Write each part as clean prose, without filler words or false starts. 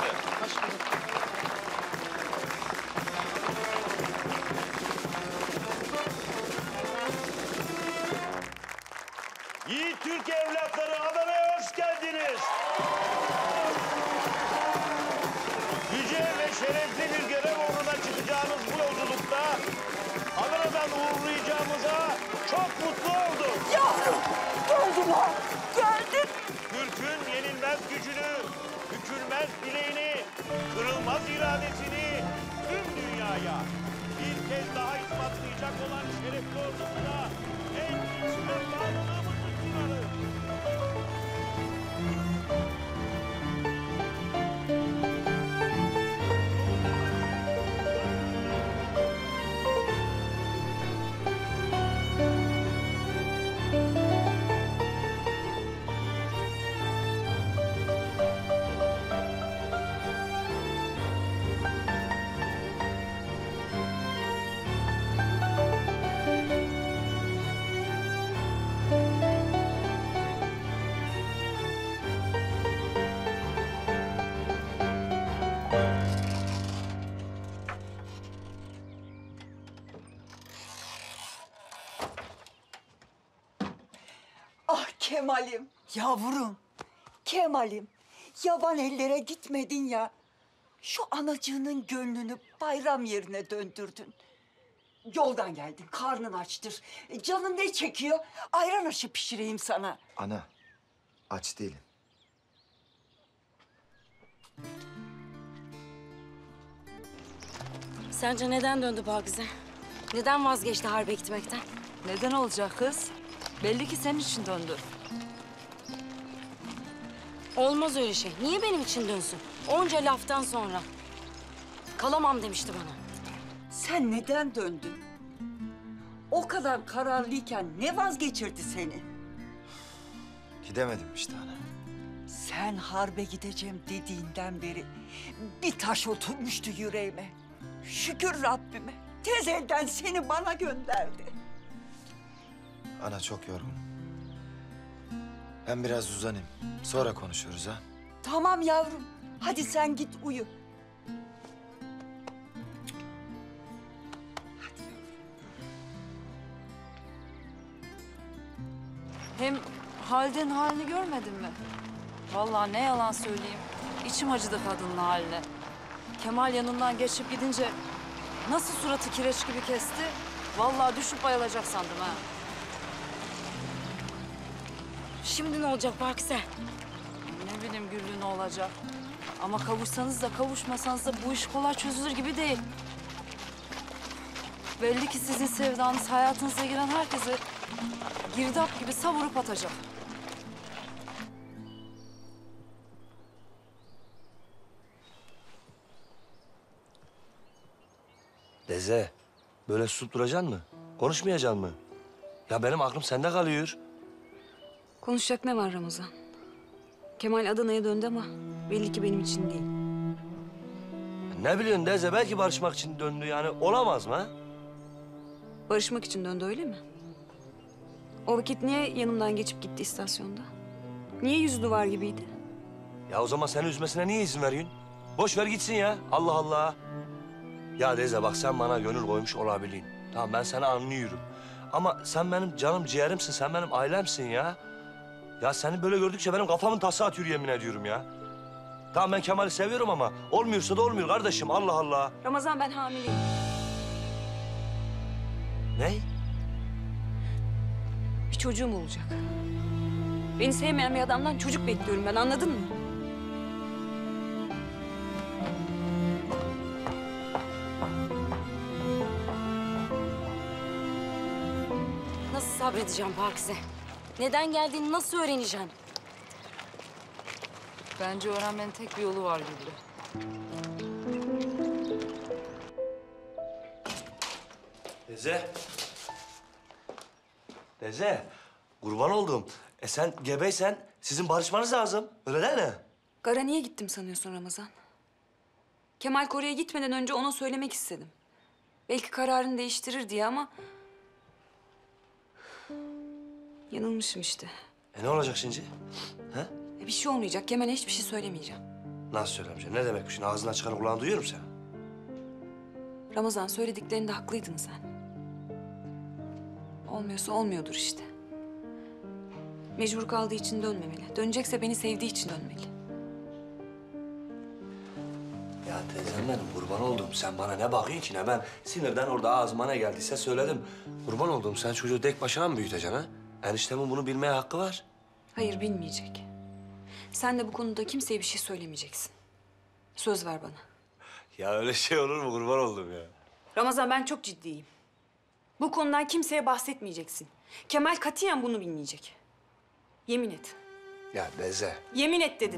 Hoş bulduk. Yiğit Türk evlatları, Adana'ya hoş geldiniz. Yüce ve şerefli bir görev uğruna çıkacağınız bu yolculukta Adana'dan uğurlayacağımıza çok mutlu oldum. Yavrum, geldiler, geldin. Türk'ün yenilmez gücünü, bükülmez bileğini, kırılmaz iradesini tüm dünyaya bir kez daha ispatlayacak olan şerefli ordumuza en içten bağlılığımızı sunarız. Ah Kemal'im, yavrum. Kemal'im, yaban ellere gitmedin ya. Şu anacığının gönlünü bayram yerine döndürdün. Yoldan geldin, karnın açtır. Canın ne çekiyor? Ayran aşı pişireyim sana. Ana, aç değilim. Sence neden döndü Pakize? Neden vazgeçti harbe gitmekten? Neden olacak kız? Belli ki senin için döndü. Olmaz öyle şey. Niye benim için dönsün? Onca laftan sonra. Kalamam demişti bana. Sen neden döndün? O kadar kararlıyken ne vazgeçirdi seni? Gidemedim işte ana. Sen harbe gideceğim dediğinden beri bir taş oturmuştu yüreğime. Şükür Rabbime. Tez elden seni bana gönderdi. Ana çok yorgunum. Ben biraz uzanayım. Sonra konuşuruz ha. Tamam yavrum. Hadi sen git uyu. Hem Halide'nin halini görmedin mi? Vallahi ne yalan söyleyeyim. İçim acıdı kadının haline. Kemal yanından geçip gidince nasıl suratı kireç gibi kesti. Vallahi düşüp bayılacak sandım ha. Şimdi ne olacak Pakize? Ne bileyim Güllü ne olacak. Ama kavuşsanız da kavuşmasanız da bu iş kolay çözülür gibi değil. Belli ki sizin sevdanız hayatınıza giren herkesi girdap gibi savurup atacak. Deze, böyle susup duracaksın mı? Konuşmayacaksın mı? Ya benim aklım sende kalıyor. Konuşacak ne var Ramazan? Kemal Adana'ya döndü ama belli ki benim için değil. Ne biliyorsun Deze, belki barışmak için döndü yani. Olamaz mı ha? Barışmak için döndü öyle mi? O vakit niye yanımdan geçip gitti istasyonda? Niye yüzü duvar gibiydi? Ya o zaman seni üzmesine niye izin veriyorsun? Boş ver gitsin ya. Allah Allah. Ya Deze bak sen bana gönül koymuş olabilin. Tamam ben seni anlıyorum. Ama sen benim canım ciğerimsin, sen benim ailemsin ya. Ya seni böyle gördükçe benim kafamın tası atıyor yemin ediyorum ya. Tamam ben Kemal'i seviyorum ama olmuyorsa da olmuyor kardeşim Allah Allah. Ramazan ben hamileyim. Ne? Bir çocuğum olacak. Beni sevmeyen bir adamdan çocuk bekliyorum ben, anladın mı? Nasıl sabredeceğim Pakize? Neden geldiğini nasıl öğreneceğim? Bence öğrenmenin tek bir yolu var Güllü. Deze. Deze, kurban oldum. Sen gebeysen sizin barışmanız lazım. Öyle değil mi? Gara niye gittim sanıyorsun Ramazan? Kemal Kore'ye gitmeden önce ona söylemek istedim. Belki kararını değiştirir diye ama... yanılmışım işte. Ne olacak şimdi? Ha? Bir şey olmayacak. Kemal'e hiçbir şey söylemeyeceğim. Nasıl söylemeyeceğim? Ne demek bu şimdi? Ağzından çıkan kulağın duyuyor musun sen? Ramazan, söylediklerinde haklıydın sen. Olmuyorsa olmuyordur işte. Mecbur kaldığı için dönmemeli. Dönecekse beni sevdiği için dönmeli. Ya teyzem benim, kurban olduğum. Sen bana ne bakıyorsun ki ne? Ben sinirden orada ağzıma ne geldiyse söyledim. Kurban olduğum, sen çocuğu tek başına mı büyüteceksin ha? Eniştemin bunu bilmeye hakkı var. Hayır, bilmeyecek. Sen de bu konuda kimseye bir şey söylemeyeceksin. Söz ver bana. Ya öyle şey olur mu? Kurban oldum ya. Ramazan, ben çok ciddiyim. Bu konudan kimseye bahsetmeyeceksin. Kemal katiyen bunu bilmeyecek. Yemin et. Ya Deze. Yemin et dedim.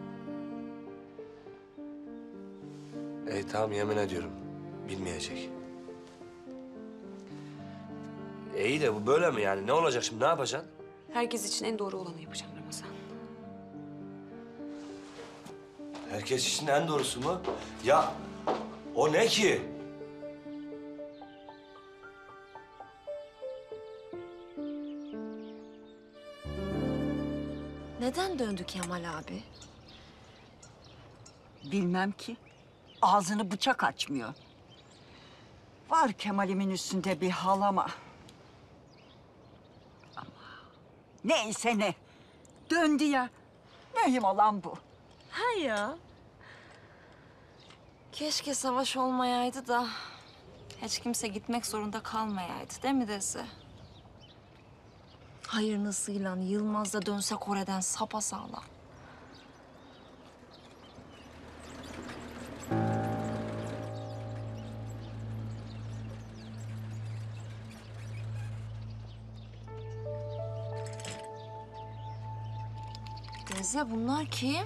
Tamam, yemin ediyorum. Bilmeyecek. İyi de bu böyle mi yani? Ne olacak şimdi? Ne yapacaksın? Herkes için en doğru olanı yapacağım Ramazan. Herkes için en doğrusu mu? Ya o ne ki? Neden döndü Kemal abi? Bilmem ki. Ağzını bıçak açmıyor. Var Kemal'imin üstünde bir hal ama. Neyse ne. Döndü ya. Mühim olan bu. Ha ya. Keşke savaş olmayaydı da hiç kimse gitmek zorunda kalmayaydı, değil mi Deze? Hayırlısıyla Yılmaz da dönse Kore'den sapasağlam. Deze, bunlar kim?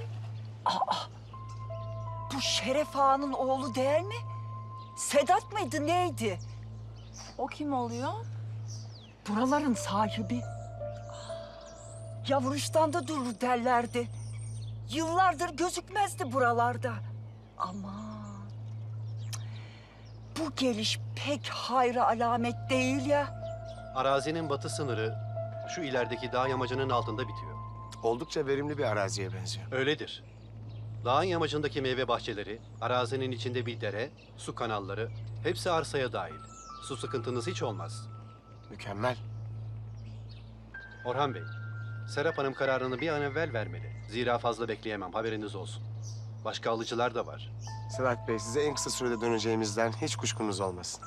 Bu Şeref Ağa'nın oğlu değil mi? Sedat mıydı neydi? O kim oluyor? Buraların sahibi. Yavrustan'da durur derlerdi. Yıllardır gözükmezdi buralarda. Aman. Bu geliş pek hayra alamet değil ya. Arazinin batı sınırı şu ilerideki dağ yamacının altında bitiyor. Oldukça verimli bir araziye benziyor. Öyledir. Dağın yamacındaki meyve bahçeleri, arazinin içinde bir dere, su kanalları hepsi arsaya dahil. Su sıkıntınız hiç olmaz. Mükemmel. Orhan Bey, Serap Hanım kararını bir an evvel vermeli. Zira fazla bekleyemem, haberiniz olsun. Başka alıcılar da var. Sedat Bey, size en kısa sürede döneceğimizden hiç kuşkunuz olmasın.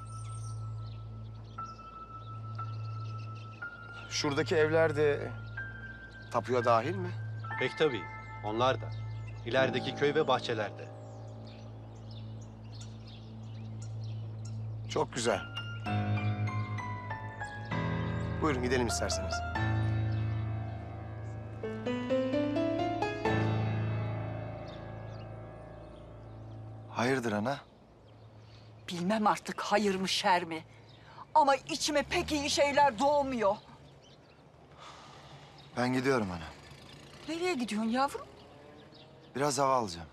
Şuradaki evler de tapuya dahil mi? Pek tabii, onlar da. İlerideki köy ve bahçelerde. Çok güzel. Buyurun gidelim isterseniz. Hayırdır ana? Bilmem artık hayır mı şer mi. Ama içime pek iyi şeyler doğmuyor. Ben gidiyorum ana. Nereye gidiyorsun yavrum? Biraz hava alacağım.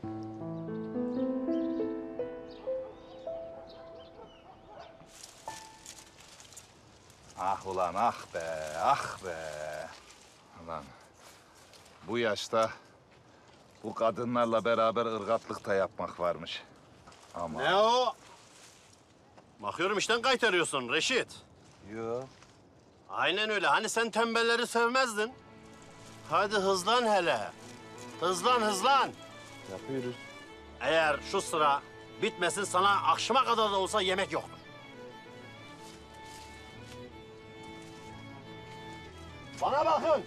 Ah ulan ah be, ah be. Ulan bu yaşta bu kadınlarla beraber ırgatlık da yapmak varmış. Ama Ne o? Bakıyorum işten kaytarıyorsun Reşit. yo. Aynen öyle. Hani sen tembelleri sevmezdin. Hadi hızlan hele. Hızlan hızlan. Yapıyoruz. Eğer şu sıra bitmesin sana akşama kadar da olsa yemek yoktur. Bana bakın.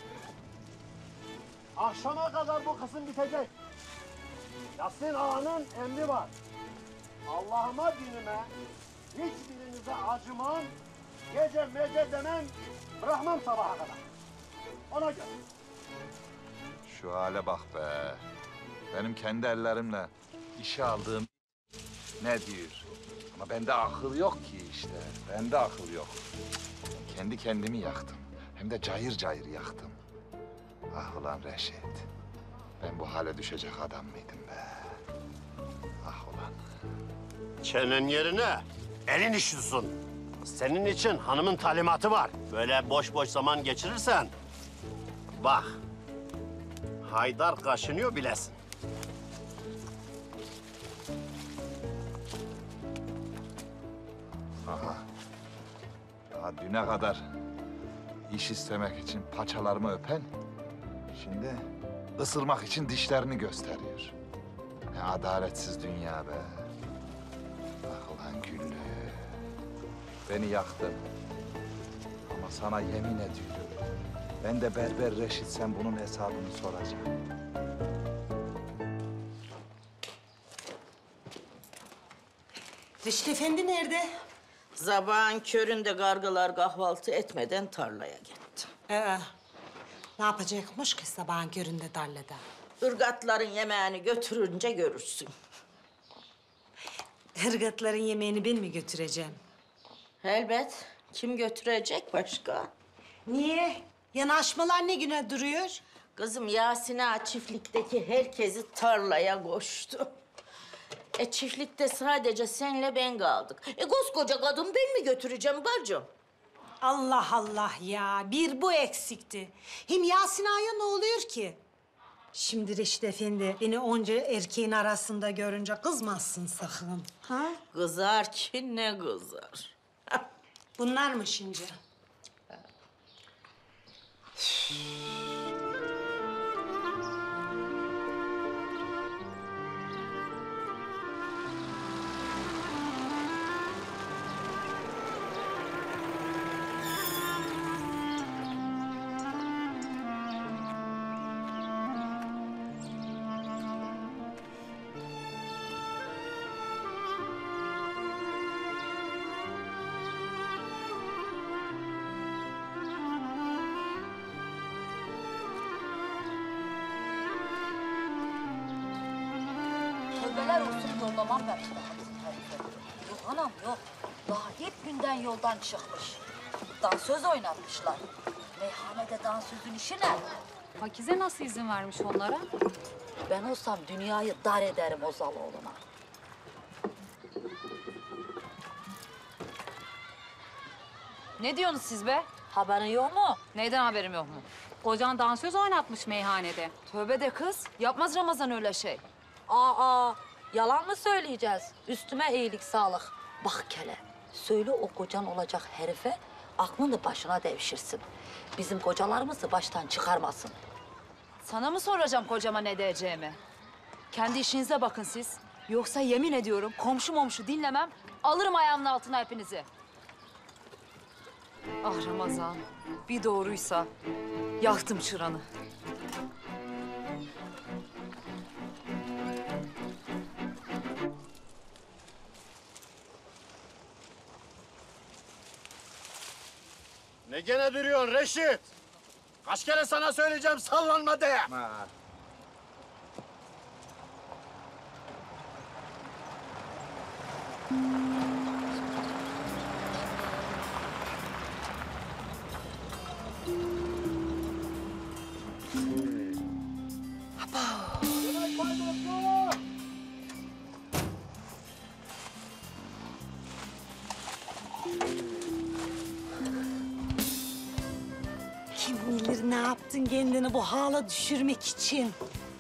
Akşama kadar bu kısım bitecek. Yasin Ağa'nın emri var. Allah'ıma dinime hiçbirinize acımam, gece mece demem, bırakmam sabaha kadar. Ona göre. Şu hale bak be. Benim kendi ellerimle işe aldığım ne diyor? Ama bende akıl yok ki işte. Bende akıl yok. Kendi kendimi yaktım. Hem de cayır cayır yaktım. Ah ulan Reşit. Ben bu hale düşecek adam mıydım be? Ah ulan. Çenen yerine elin iş tutsun. Senin için hanımın talimatı var. Böyle boş boş zaman geçirirsen... Bak, Haydar kaşınıyor bilesin. Aha. Daha düne kadar iş istemek için paçalarımı öpen, şimdi ısırmak için dişlerini gösteriyor. Ne adaletsiz dünya be. Ah ulan Güllü. Beni yaktın. Ama sana yemin ediyorum, ben de Berber Reşit'sem bunun hesabını soracağım. Reşit Efendi nerede? Sabahın köründe kargalar kahvaltı etmeden tarlaya gitti. Ne yapacakmış ki sabahın köründe tarlada? Irgatların yemeğini götürünce görürsün. Hırgatların yemeğini ben mi götüreceğim? Elbet. Kim götürecek başka? Niye? Yanaşmalar ne güne duruyor? Kızım Yasin Ağa çiftlikteki herkesi tarlaya koştu. Çiftlikte sadece senle ben kaldık. Koskoca kadın ben mi götüreceğim bacım? Allah Allah ya, bir bu eksikti. Hem Yasin Ağa'ya ne oluyor ki? Şimdi Reşit Efendi beni onca erkeğin arasında görünce kızmazsın sakın. Ha? Kızar ki ne kızar. Bunlar mı şimdi? Tövbeler olsun yollamam ben. Yok anam yok. Daha ilk günden yoldan çıkmış. Dansöz oynatmışlar. Meyhanede dansözün işi ne? Pakize nasıl izin vermiş onlara? Ben olsam dünyayı dar ederim Ozaloğlu'na. Ne diyorsunuz siz be? Haberin yok mu? Neyden haberim yok mu? Kocan dansöz oynatmış meyhanede. Tövbe de kız. Yapmaz Ramazan öyle şey. Aa, yalan mı söyleyeceğiz? Üstüme iyilik sağlık. Bak kele, söyle o kocan olacak herife aklını başına devşirsin. Bizim kocalarımızı baştan çıkarmasın. Sana mı soracağım kocama ne diyeceğimi? Kendi işinize bakın siz. Yoksa yemin ediyorum komşu momşu dinlemem, alırım ayağımın altına hepinizi. Ah Ramazan, bir doğruysa yaktım çıranı. Ne gene duruyorsun Reşit? Kaç kere sana söyleyeceğim sallanma diye. Kim bilir ne yaptın kendini bu hala düşürmek için.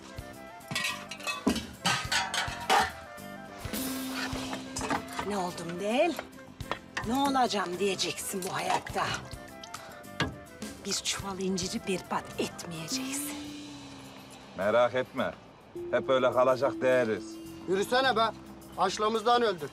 Ne oldum değil, ne olacağım diyeceksin bu hayatta. Bir çuval inciri berbat etmeyeceksin. Merak etme. Hep öyle kalacak değeriz. Yürüsene be. Açlığımızdan öldük.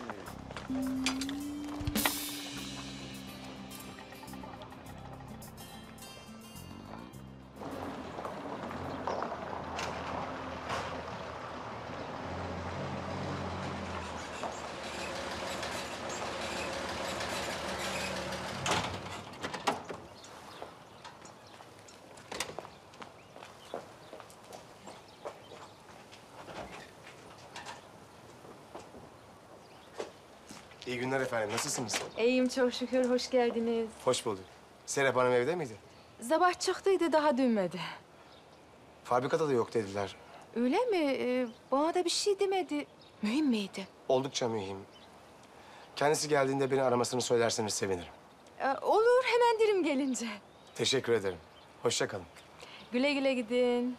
İyi günler efendim. Nasılsınız? İyiyim çok şükür. Hoş geldiniz. Hoş bulduk. Serap Hanım evde miydi? Sabah çıktıydı daha dönmedi. Fabrikada da yok dediler. Öyle mi? Bana da bir şey demedi. Mühim miydi? Oldukça mühim. Kendisi geldiğinde beni aramasını söylerseniz sevinirim. Olur hemen dirim gelince. Teşekkür ederim. Hoşça kalın. Güle güle gidin.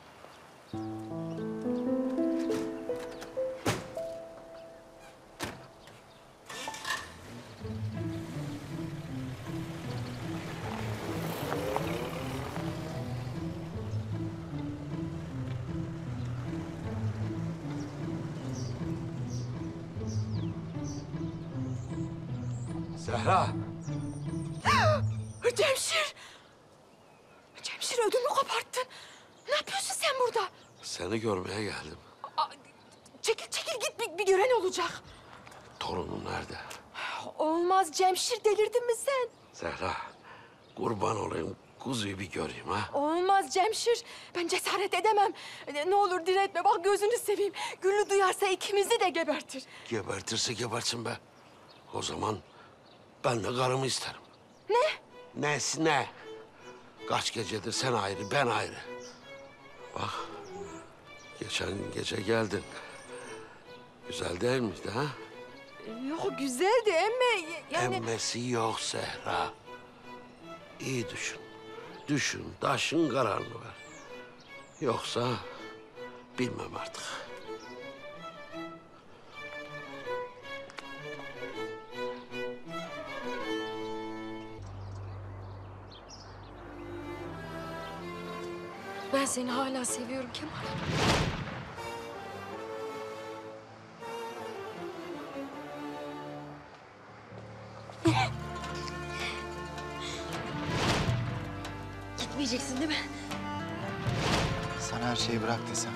Zehra. Cemşir! Cemşir ödümü koparttın. Ne yapıyorsun sen burada? Seni görmeye geldim. Çekil çekil git bir gören olacak. Torunum nerede? Olmaz Cemşir, delirdin mi sen? Zehra, kurban olayım. Kuzuyu bir göreyim ha. Olmaz Cemşir. Ben cesaret edemem. Ne olur diretme, bak gözünü seveyim. Güllü duyarsa ikimizi de gebertir. Gebertirse gebertsin be. O zaman ben de karımı isterim. Ne? Nesi ne? Kaç gecedir sen ayrı, ben ayrı. Bak, geçen gece geldin. Güzel değil miydi ha? Yok güzeldi emme yani... Emmesi yok Zehra. İyi düşün. Düşün, taşın kararını ver. Yoksa bilmem artık. Ben seni hala seviyorum Kemal. Gitmeyeceksin değil mi? Sana her şeyi bırak desem.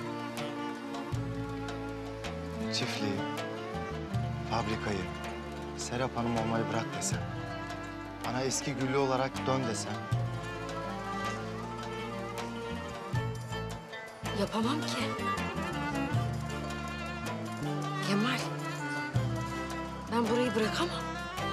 Çiftliği, fabrikayı, Serap Hanım olmayı bırak desem. Bana eski Güllü olarak dön desem. Yapamam ki. Kemal, ben burayı bırakamam.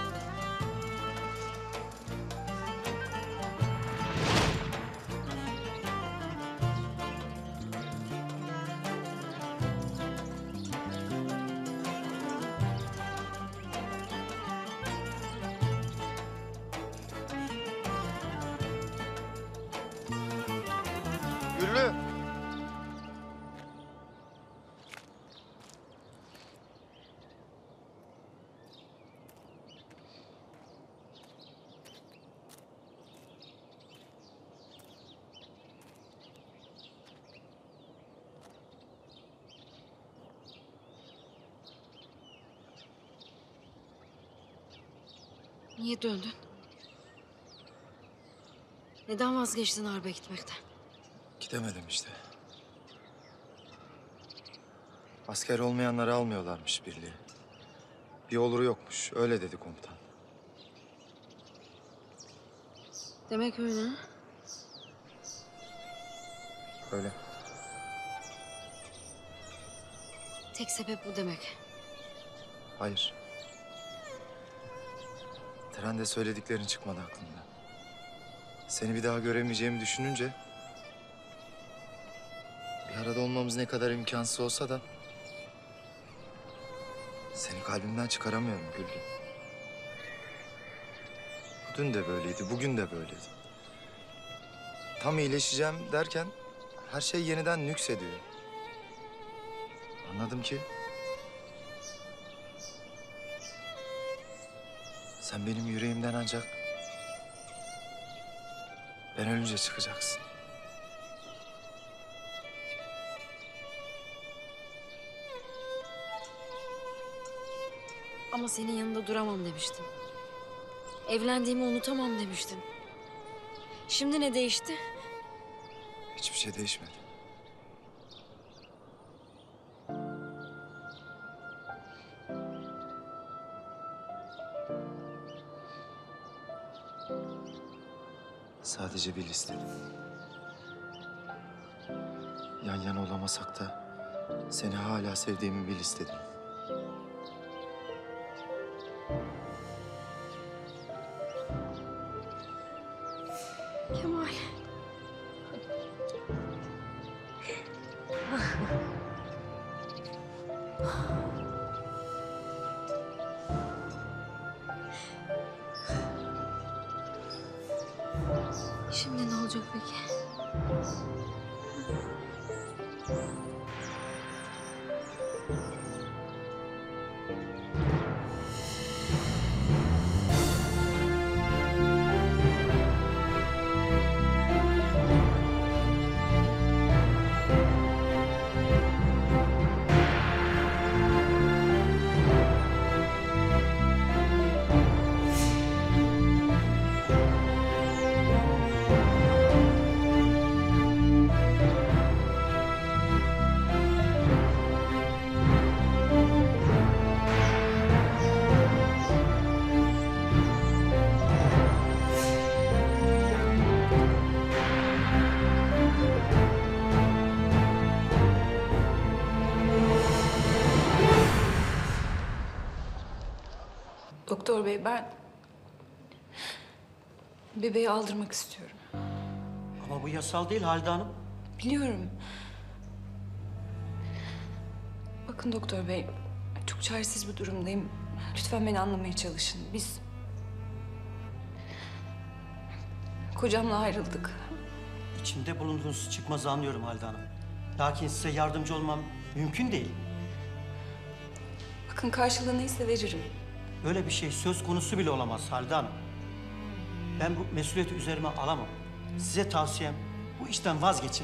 Güllü! Niye döndün? Neden vazgeçtin harbe gitmekten? Gidemedim işte. Asker olmayanları almıyorlarmış birliğe. Bir oluru yokmuş, öyle dedi komutan. Demek öyle ha? Öyle. Tek sebep bu demek. Hayır. Trende söylediklerin çıkmadı aklımda. Seni bir daha göremeyeceğimi düşününce... bir arada olmamız ne kadar imkansız olsa da... seni kalbimden çıkaramıyorum Güllü. Dün de böyleydi, bugün de böyleydi. Tam iyileşeceğim derken her şey yeniden nüksediyor. Anladım ki... sen benim yüreğimden ancak... ben ölünce çıkacaksın. Ama senin yanında duramam demiştin. Evlendiğimi unutamam demiştin. Şimdi ne değişti? Hiçbir şey değişmedi. Sadece bil istedim. Yan yana olamasak da seni hala sevdiğimi bil istedim. Kemal. Şimdi ne olacak peki? Doktor bey ben bebeği aldırmak istiyorum. Ama bu yasal değil Halide Hanım. Biliyorum. Bakın doktor bey, çok çaresiz bir durumdayım. Lütfen beni anlamaya çalışın. Biz kocamla ayrıldık. İçimde bulunduğunuz çıkmazı anlıyorum Halide Hanım. Lakin size yardımcı olmam mümkün değil. Bakın karşılığı neyse veririm. Öyle bir şey söz konusu bile olamaz Halide Hanım. Ben bu mesuliyeti üzerime alamam. Size tavsiyem bu işten vazgeçin.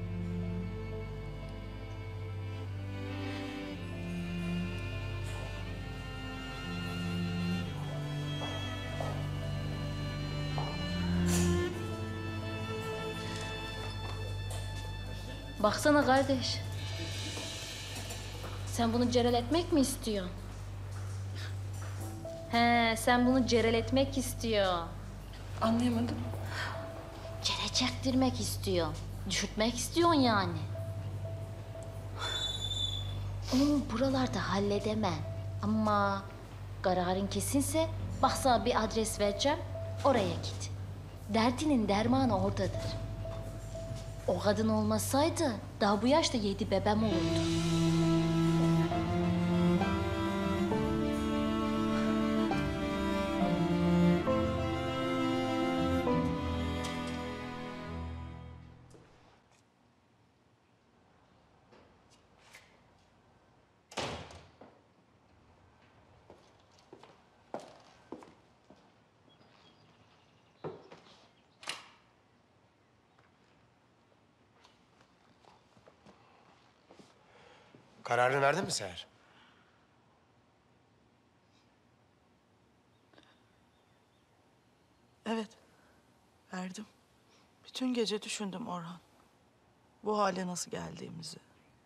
Baksana kardeş. Sen bunu cereletmek mi istiyorsun? He, sen bunu cereletmek istiyorsun. Anlayamadım. Cere çektirmek istiyorsun. Düşürtmek istiyorsun yani. Onu buralarda halledemem. Ama kararın kesinse bak sana bir adres vereceğim. Oraya git. Derdinin dermanı oradadır. O kadın olmasaydı daha bu yaşta 7 bebem olurdu. Kararını verdin mi Seher? Evet, verdim. Bütün gece düşündüm Orhan. Bu hale nasıl geldiğimizi.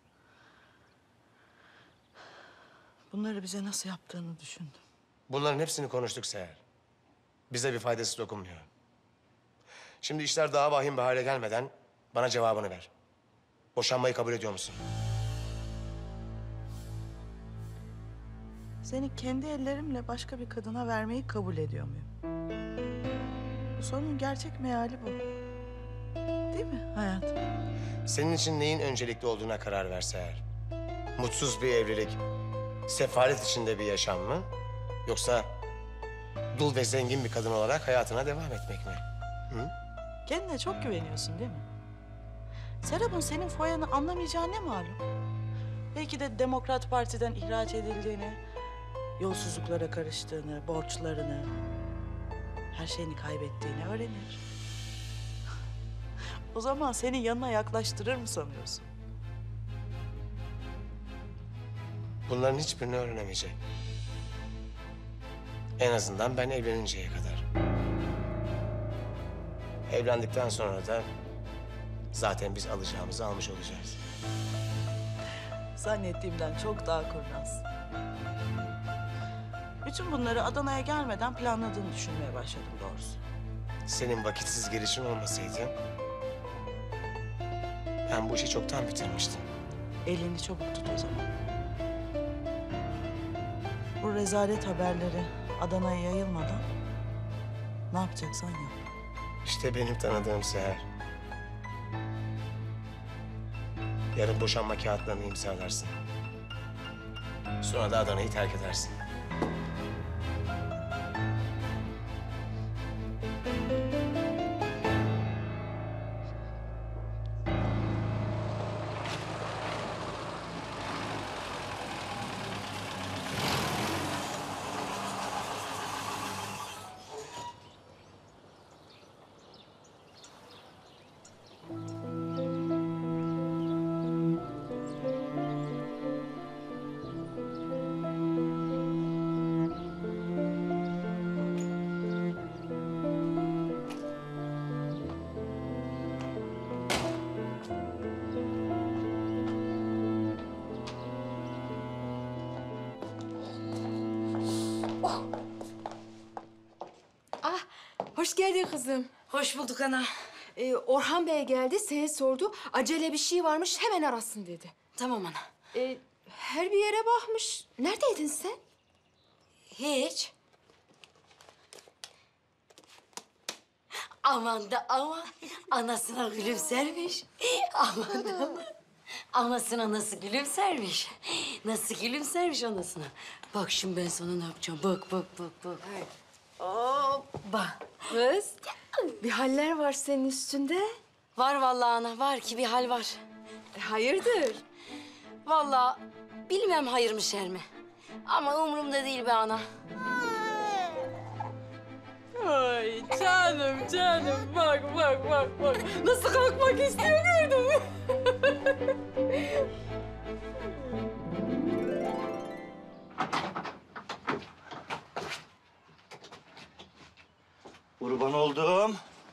Bunları bize nasıl yaptığını düşündüm. Bunların hepsini konuştuk Seher. Bize bir faydası dokunmuyor. Şimdi işler daha vahim bir hale gelmeden bana cevabını ver. Boşanmayı kabul ediyor musun? Seni kendi ellerimle başka bir kadına vermeyi kabul ediyor muyum? Bu sorunun gerçek meali bu. Değil mi hayatım? Senin için neyin öncelikli olduğuna karar ver Seher. Mutsuz bir evlilik, sefalet içinde bir yaşam mı? Yoksa dul ve zengin bir kadın olarak hayatına devam etmek mi? Hı? Kendine çok güveniyorsun değil mi? Serap'ın senin foyanı anlamayacağı ne malum? Belki de Demokrat Parti'den ihraç edildiğini, yolsuzluklara karıştığını, borçlarını, her şeyini kaybettiğini öğrenir. O zaman senin yanına yaklaştırır mı sanıyorsun? Bunların hiçbirini öğrenemeyecek. En azından ben evleninceye kadar. Evlendikten sonra da zaten biz alacağımızı almış olacağız. Zannettiğimden çok daha kurnaz. Bütün bunları Adana'ya gelmeden planladığını düşünmeye başladım doğrusu. Senin vakitsiz gelişin olmasaydı ben bu işi çoktan bitirmiştim. Elini çabuk tut o zaman. Bu rezalet haberleri Adana'ya yayılmadan ne yapacaksan yap. İşte benim tanıdığım Seher. Yarın boşanma kağıtlarını imzalarsın. Sonra da Adana'yı terk edersin. Hoş geldin kızım. Hoş bulduk ana. Orhan Bey geldi, seni sordu. Acele bir şey varmış, hemen arasın dedi. Tamam ana. Her bir yere bakmış. Neredeydin sen? Hiç. Aman da aman. Anasına gülümsermiş. Aman da aman. Anasına nasıl gülümsermiş. Nasıl gülümsermiş anasına. Bak şimdi ben sana ne yapacağım. Bak, bak, bak, bak. Hoppa. Kız, bir haller var senin üstünde. Var vallahi ana, var ki bir hal var. Hayırdır? Vallahi bilmem hayır mı şer mi. Ama umurumda değil be ana. Ay canım canım bak bak bak bak. Nasıl kalkmak istiyor gördün mü? Kurban oldum.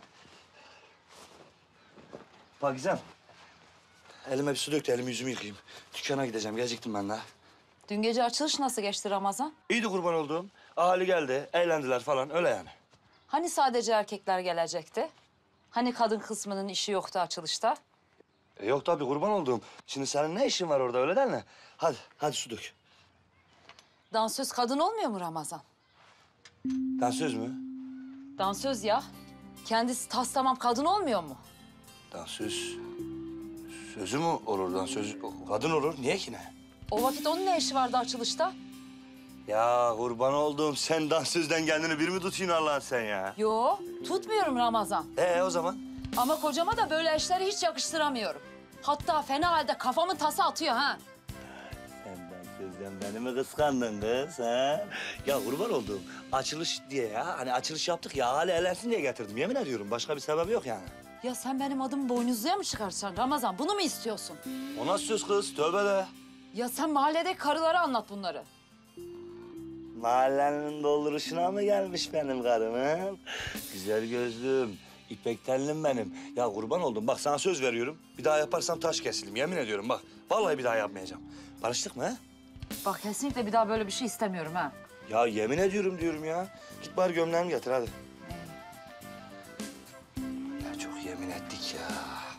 Pakizem. Elime bir su döktü, elimi yüzümü yıkayayım. Dükkana gideceğim, geciktim ben daha. Dün gece açılış nasıl geçti Ramazan? İyiydi kurban olduğum. Ahali geldi, eğlendiler falan, öyle yani. Hani sadece erkekler gelecekti? Hani kadın kısmının işi yoktu açılışta? Yok tabii kurban olduğum. Şimdi senin ne işin var orada öyle değil mi? Hadi su dök. Dansöz kadın olmuyor mu Ramazan? Dansöz mü? Dansöz ya. Kendisi tas tamam kadın olmuyor mu? Dansöz. Sözü mü olur dansöz? Kadın olur, niye ki ne? O vakit onun ne işi vardı açılışta? Ya kurban olduğum sen dansözden kendini bir mi tutuyorsun Allah'ın sen ya? Yo, tutmuyorum Ramazan. O zaman? Ama kocama da böyle işleri hiç yakıştıramıyorum. Hatta fena halde kafamın tası atıyor ha. Sen dansözden beni mi kıskandın kız ha? Ya kurban olduğum açılış diye ya. Hani açılış yaptık ya ahali eğlensin diye getirdim. Yemin ediyorum başka bir sebebi yok yani. Ya sen benim adımı boynuzluya mı çıkartacaksın Ramazan? Bunu mu istiyorsun? O nasıl söz kız? Tövbe de. Ya sen mahalledeki karılara anlat bunları. Mahallenin dolduruşuna mı gelmiş benim karımım? Güzel gözlüm, ipek tenlim benim. Ya kurban oldum. Bak sana söz veriyorum. Bir daha yaparsam taş kesilim. Yemin ediyorum bak. Vallahi bir daha yapmayacağım. Barıştık mı ha? Bak kesinlikle bir daha böyle bir şey istemiyorum ha. Ya yemin ediyorum diyorum ya. Git bari gömleğimi getir hadi. Ya çok yemin ettik ya.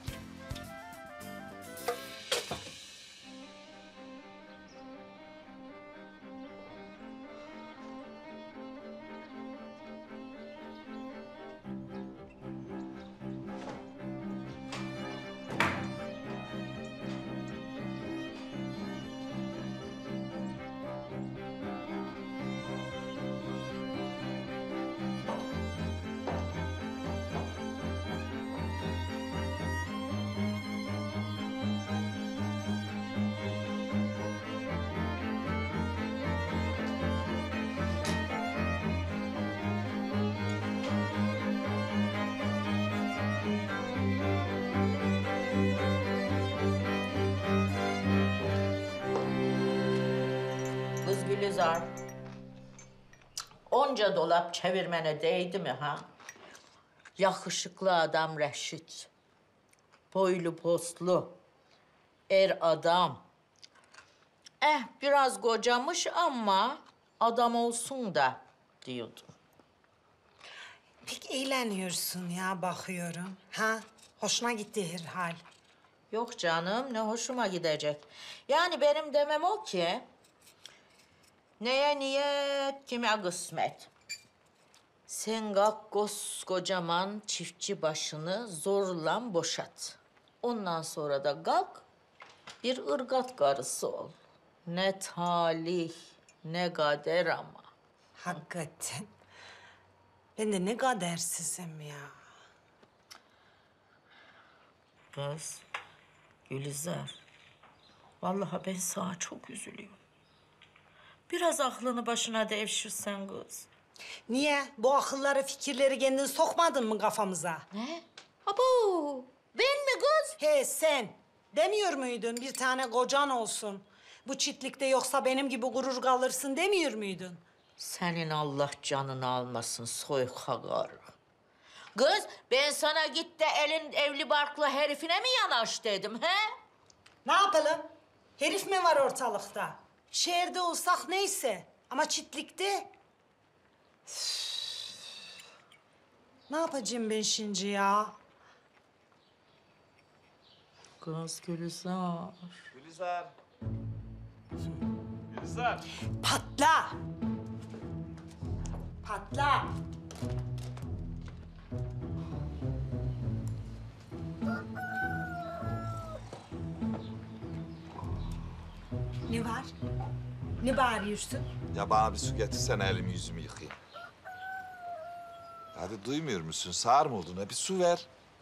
Kız Gülizar, onca dolap çevirmene değdi mi ha? Yakışıklı adam Reşit, boylu postlu, adam. Biraz kocamış ama adam olsun da diyordum. Pek eğleniyorsun ya bakıyorum. Ha? Hoşuna gitti herhal. Yok canım, ne hoşuma gidecek. Yani benim demem o ki... Neye niyet, kime kısmet. Sen kalk koskocaman çiftçi başını zorla boşat. Ondan sonra da kalk bir ırgat karısı ol. Ne talih, ne kader ama. Hakikaten. Ben de ne kadersizim ya. Kız, Gülizar. Vallahi ben sana çok üzülüyorum. Biraz aklını başına devşirsen kız. Niye? Bu akılları, fikirleri kendin sokmadın mı kafamıza? Ne? Abo, ben mi kız? He sen. Demiyor muydun bir tane kocan olsun? Bu çitlikte yoksa benim gibi gurur kalırsın demiyor muydun? Senin Allah canını almasın soyka karı. Kız, ben sana git de elin evli barklı herifine mi yanaş dedim he? Ne yapalım? Herif mi var ortalıkta? Şehirde olsak neyse ama çitlikte... Ne yapacağım ben şimdi ya? Kız Gülizar. Gülizar. Gülizar. Patla! Patla! Ne bağırıyorsun? Ya bana bir su getirsene elimi yüzümü yıkayayım. Hadi duymuyor musun? Sağır mı olduğuna bir su ver.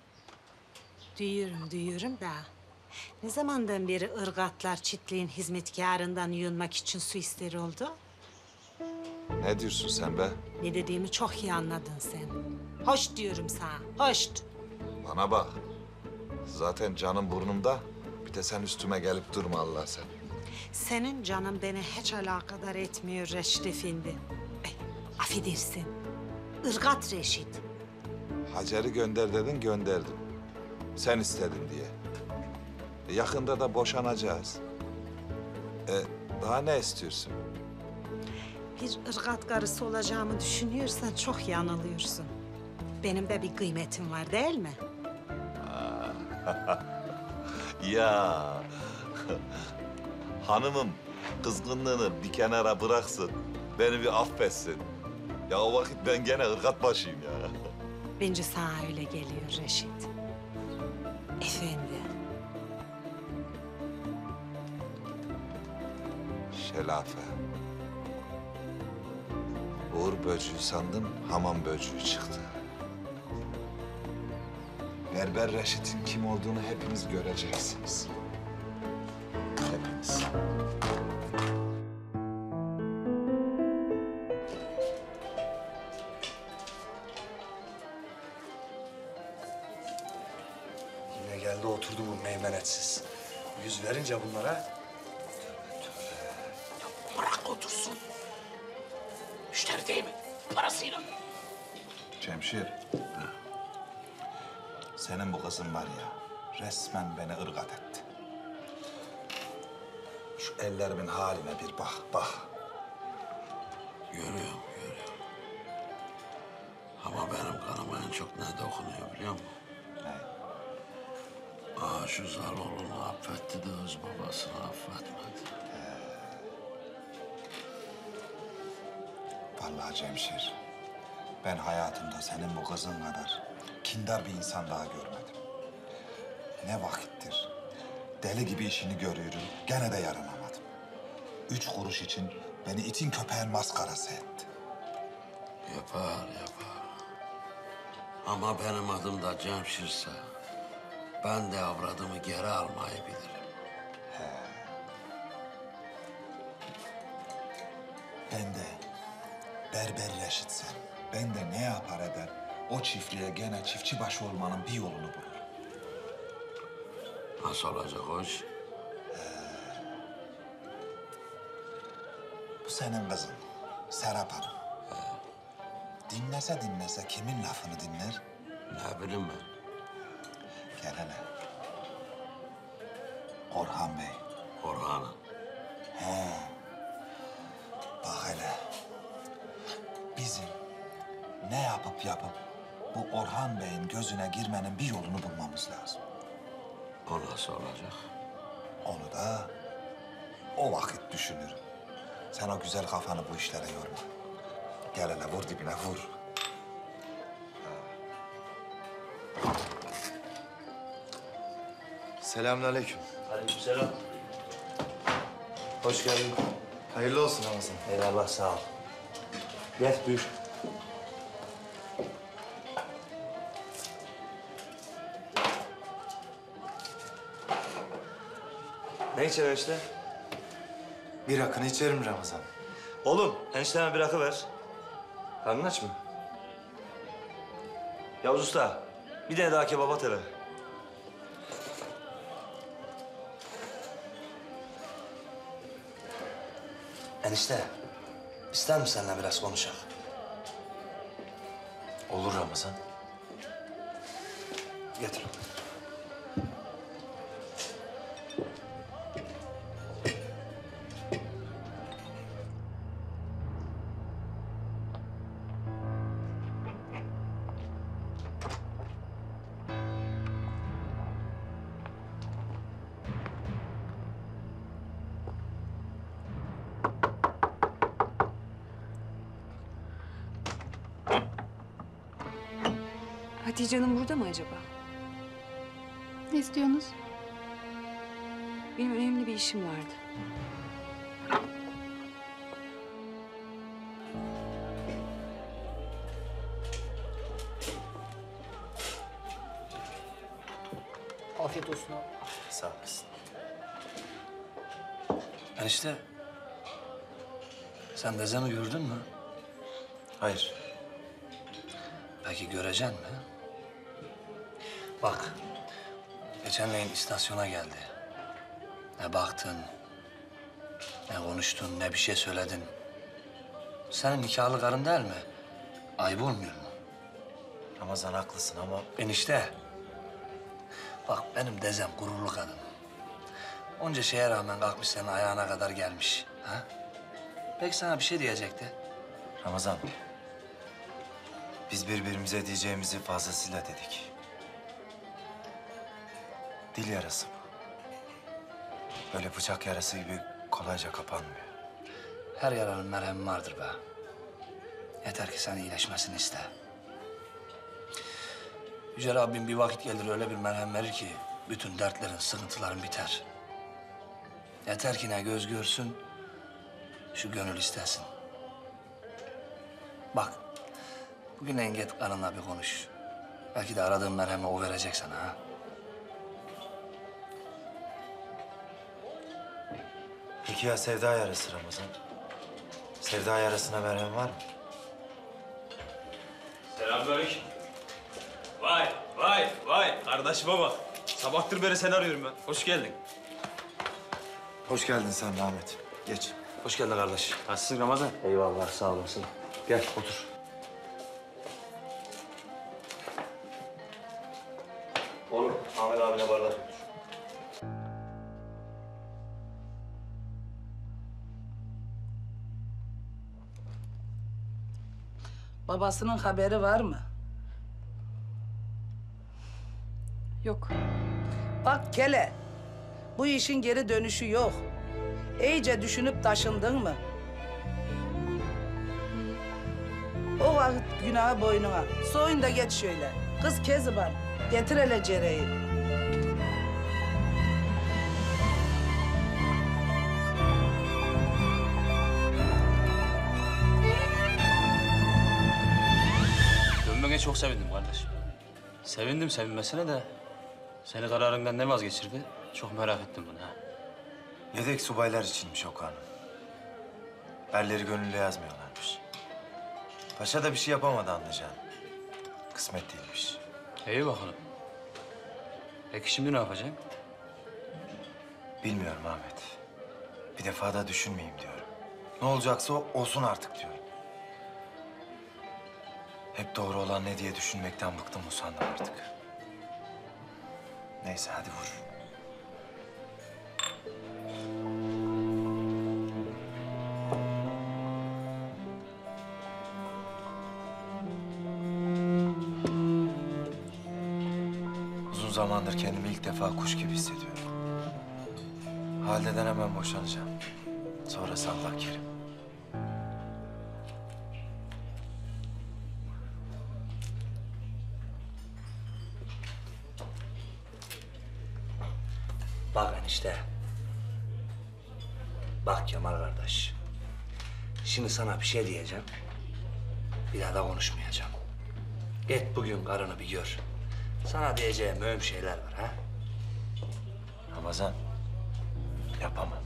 Duyuyorum da. Ne zamandan beri ırgatlar çitliğin hizmetkarından yuyunmak için su ister oldu? Ne diyorsun sen be? Ne dediğimi çok iyi anladın sen. Hoş diyorum sana, hoş. Bana bak. Zaten canım burnumda. Bir de sen üstüme gelip durma Allah sen. Senin canın beni hiç alakadar etmiyor Reşit Efendi. Affedersin. Irgat Reşit. Hacer'i gönder dedin, gönderdim. Sen istedin diye. Yakında da boşanacağız. Daha ne istiyorsun? Bir ırgat karısı olacağımı düşünüyorsan çok yanılıyorsun. Benim de bir kıymetim var değil mi? Ya hanımım kızgınlığını bir kenara bıraksın. Beni bir affetsin. Ya o vakit ben gene ırgat başıyım ya. Bence sana öyle geliyor Reşit. Efendi. Şelafe. Uğur böcüğü sandım, hamam böcüğü çıktı. Berber Reşit'in kim olduğunu hepiniz göreceksiniz. Hepiniz. Yine geldi oturdu bu meymenetsiz. Yüz verince bunlara... Bırak otursun. Müşteri değil mi? Parasıyla. Cemşir. Senin bu kızın var ya, resmen beni ırgat etti. Şu ellerimin haline bir bak, bak. Görüyorum. Ama benim kanıma en çok ne dokunuyor biliyor musun? Ne? Şu Zaloğlu'nu affetti de öz babasını affetmedi. Vallahi Cemşir, ben hayatımda senin bu kızın kadar kindar bir insan daha görmedim. Ne vakittir deli gibi işini görüyorum, gene de yaranamadım. 3 kuruş için beni itin köpeğin maskarası etti. Yapar. Ama benim adım da Cemşir'se ben de avradımı geri almayı bilirim. Ben de Berber Reşit'sem, ben de ne yapar eder o çiftliğe gene çiftçi başı olmanın bir yolunu bulurum. Nasıl olacak o iş? Bu senin kızın, Serap Hanım. Dinlese kimin lafını dinler? Ne bileyim ben. Gel hele. Orhan Bey. Orhan'ı. He. Bak hele. Bizim ne yapıp bu Orhan Bey'in gözüne girmenin bir yolunu bulmamız lazım. O nasıl olacak? Onu da o vakit düşünürüm. Sen o güzel kafanı bu işlere yorma. Gel hele vur dibine vur. Selamünaleyküm. Aleykümselam. Hoş geldin. Hayırlı olsun Ramazan. Eyvallah, sağ ol. Gel, buyur. Ne içer enişte? Bir rakını içerim Ramazan. Oğlum, enişteme bir rakı ver. Karnın aç mı? Yavuz Usta, bir tane daha kebap at hele. Enişte, ister misin seninle biraz konuşak? Olur Ramazan. Getir. Hatice Hanım burada mı acaba? Ne istiyorsunuz? Benim önemli bir işim vardı. Afiyet olsun abi. Sağ olasın. Enişte, sen Dezem'i gördün mü? Hayır. Peki göreceksin mi? Bak, geçenleyin istasyona geldi. Ne baktın, ne konuştun, ne bir şey söyledin. Senin nikahlı karın değil mi? Ayıp olmuyor mu? Ramazan haklısın ama... Enişte, bak benim Dezem gururlu kadın. Onca şeye rağmen kalkmış senin ayağına kadar gelmiş. Ha? Belki sana bir şey diyecekti. Ramazan, biz birbirimize diyeceğimizi fazlasıyla dedik. Dil yarası bu. Böyle bıçak yarası gibi kolayca kapanmıyor. Her yaranın merhemi vardır be. Yeter ki sen iyileşmesini iste. Yüce Rabbim bir vakit gelir öyle bir merhem verir ki bütün dertlerin, sıkıntıların biter. Yeter ki ne göz görsün, şu gönül istesin. Bak, bugün en git karınla bir konuş. Belki de aradığın merhemi o verecek sana ha. Peki ya sevda yarası Ramazan? Sevda yarasına merhem var mı? Selamünaleyküm. Vay. Kardeşime bak. Sabahtır beri seni arıyorum ben. Hoş geldin. Hoş geldin sen de Ahmet. Geç. Hoş geldin kardeş. Nasılsın Ramazan? Eyvallah, sağ olasın. Gel, otur. Olur, Ahmet abine bardak götür. Babasının haberi var mı? Yok. Bak Kele, bu işin geri dönüşü yok. İyice düşünüp taşındın mı? O vakit günahı boynuna. Soyun da geç şöyle. Kız Keziban, getir hele cereyi. Dönmene çok sevindim kardeşim. Sevindim sevinmesine de seni kararından ne vazgeçirdi? Çok merak ettim bunu ha. Yedek subaylar içinmiş o kanun. Erleri gönüllü yazmıyorlarmış. Paşa da bir şey yapamadı anlayacağın. Kısmet değilmiş. İyi bakalım. Peki şimdi ne yapacaksın? Bilmiyorum Ahmet. Bir defa da düşünmeyeyim diyorum. Ne olacaksa olsun artık diyorum. Hep doğru olan ne diye düşünmekten bıktım, usandım artık. Neyse hadi vur. Uzun zamandır kendimi ilk defa kuş gibi hissediyorum. Halide'den hemen boşanacağım. Sonrası Allah kerim. Bak enişte. Bak Kemal kardeş. Şimdi sana bir şey diyeceğim. Bir daha da konuşmayacağım. Git bugün karını bir gör. Sana diyeceğim mühim şeyler var ha. Ramazan, yapamam.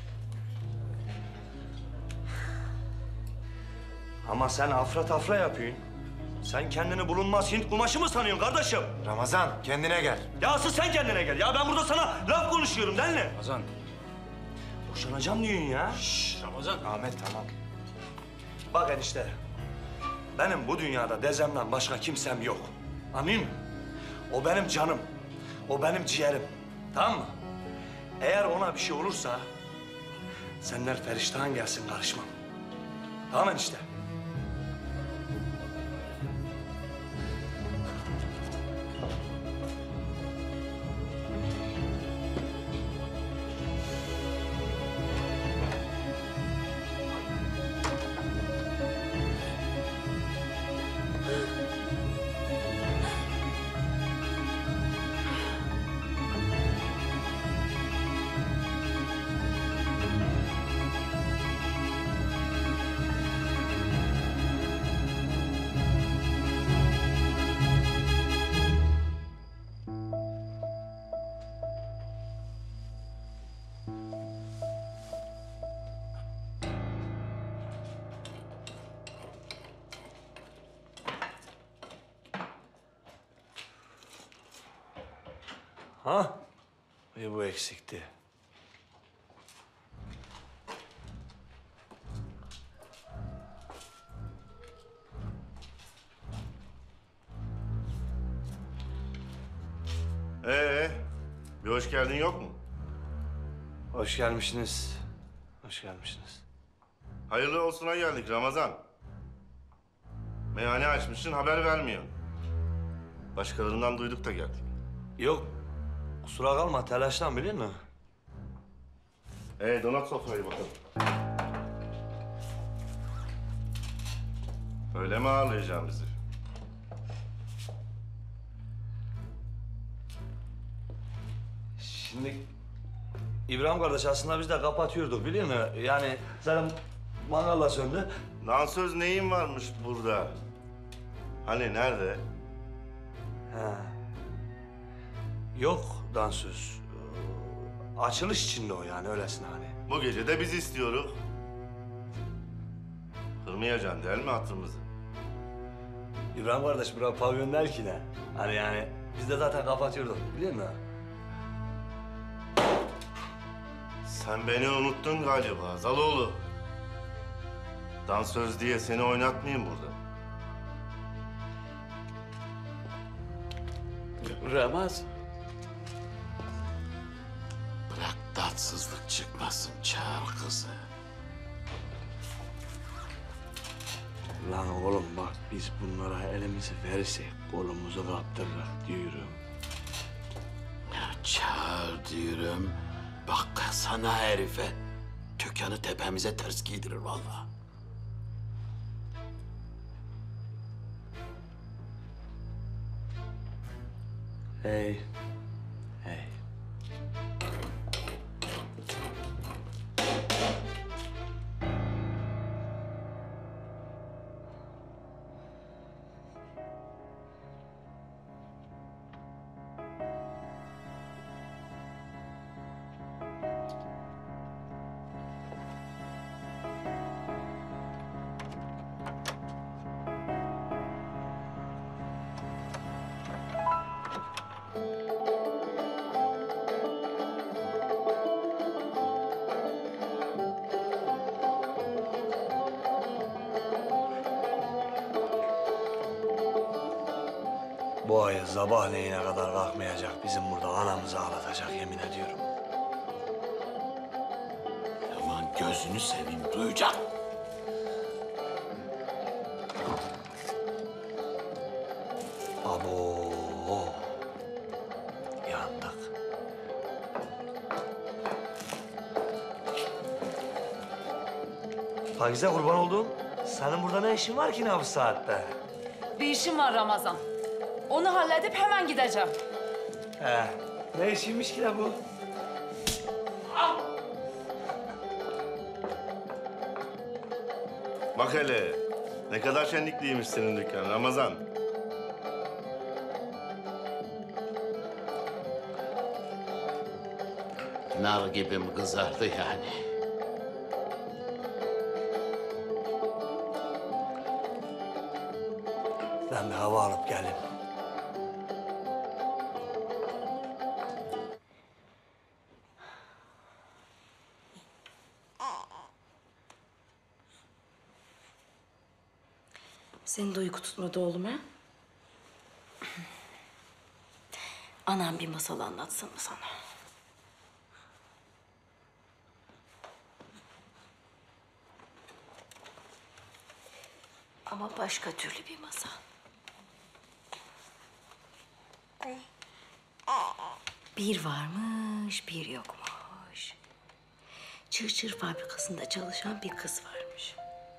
Ama sen afra tafra yapıyorsun. Sen kendini bulunmaz Hint kumaşı mı sanıyorsun kardeşim? Ramazan, kendine gel. Ya asıl sen kendine gel. Ya ben burada sana laf konuşuyorum değil mi? Ramazan. Boşanacağım diyorsun ya. Ramazan. Ahmet tamam. Bak enişte. Benim bu dünyada Dezem'den başka kimsem yok. Anladın mı? O benim canım. O benim ciğerim. Tamam mı? Eğer ona bir şey olursa senler feriştahın gelsin karışmam. Tamam enişte. Ha? Bu eksikti. Bir hoş geldin yok mu? Hoş gelmişsiniz. Hoş gelmişsiniz. Hayırlı olsuna geldik Ramazan. Meyhane açmışsın, haber vermiyorsun. Başkalarından duyduk da geldik. Yok, kusura kalma, telaştan biliyor musun? Donat sofrayı bakalım. Öyle mi ağırlayacaksın bizi? Şimdi İbrahim kardeş aslında biz de kapatıyorduk biliyor musun? Yani zaten mangalla söndü. Dansöz neyin varmış burada? Hani nerede? He. Yok dansöz. Açılış içinde o yani öylesine hani. Bu gece de biz istiyoruz. Kırmayacaksın değil mi hatırımızı? İbrahim kardeş bura pavyon değil ki ne? Hani yani biz de zaten kapatıyorduk biliyor musun? Sen beni unuttun galiba Zaloğlu. Dansöz diye seni oynatmayayım burada. Ramaz. Bırak tatsızlık çıkmasın, çağır kızı. Lan oğlum bak biz bunlara elimizi verirsek kolumuzu kaptırırız diyorum. Ya çağır diyorum. Bak sana herife. Türkan'ı tepemize ters giydirir vallahi. Hey. Hey. Bu ayı sabahleyine kadar kalkmayacak. Bizim burada anamızı ağlatacak yemin ediyorum. Aman gözünü seveyim duyacak. Abo. Yandık. Pakize kurban olduğum. Senin burada ne işin var ki ne bu saatte? Bir işim var Ramazan. Onu halledip hemen gideceğim. He. Ne işiymiş ki de bu? Bak hele, ne kadar şenlikliymiş senin dükkan Ramazan. Nar gibi mi kızardı yani? Ben bir hava alıp geleyim. Senin de uyku tutmadı oğlum ha? Anam bir masal anlatsın mı sana? Ama başka türlü bir masal. Bir varmış, bir yokmuş. Çırçır fabrikasında çalışan bir kız varmış.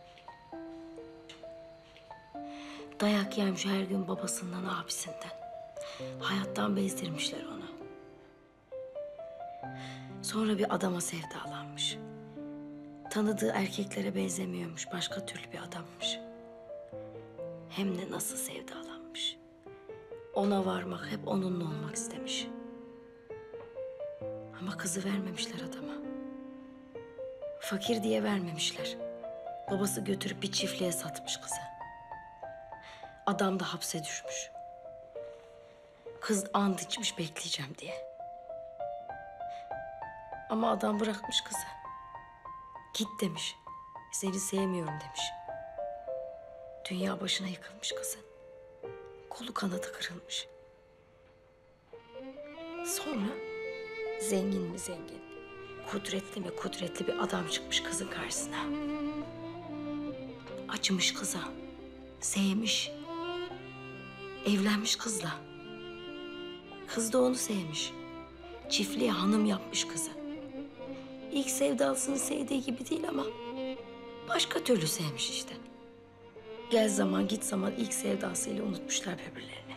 Dayak yemiş her gün babasından, abisinden. Hayattan bezdirmişler onu. Sonra bir adama sevdalanmış. Tanıdığı erkeklere benzemiyormuş, başka türlü bir adammış. Hem de nasıl sevdalanmış. Ona varmak, hep onunla olmak istemiş. Ama kızı vermemişler adama. Fakir diye vermemişler. Babası götürüp bir çiftliğe satmış kızı. Adam da hapse düşmüş. Kız ant içmiş bekleyeceğim diye. Ama adam bırakmış kızı. Git demiş. Seni sevmiyorum demiş. Dünya başına yıkılmış kızın. Kolu kanadı kırılmış. Sonra zengin mi zengin, kudretli mi kudretli bir adam çıkmış kızın karşısına. Acımış kıza, sevmiş. Evlenmiş kızla. Kız da onu sevmiş. Çiftliğe hanım yapmış kızı. İlk sevdalısını sevdiği gibi değil ama başka türlü sevmiş işte. Gel zaman git zaman ilk sevdasıyla unutmuşlar birbirlerini.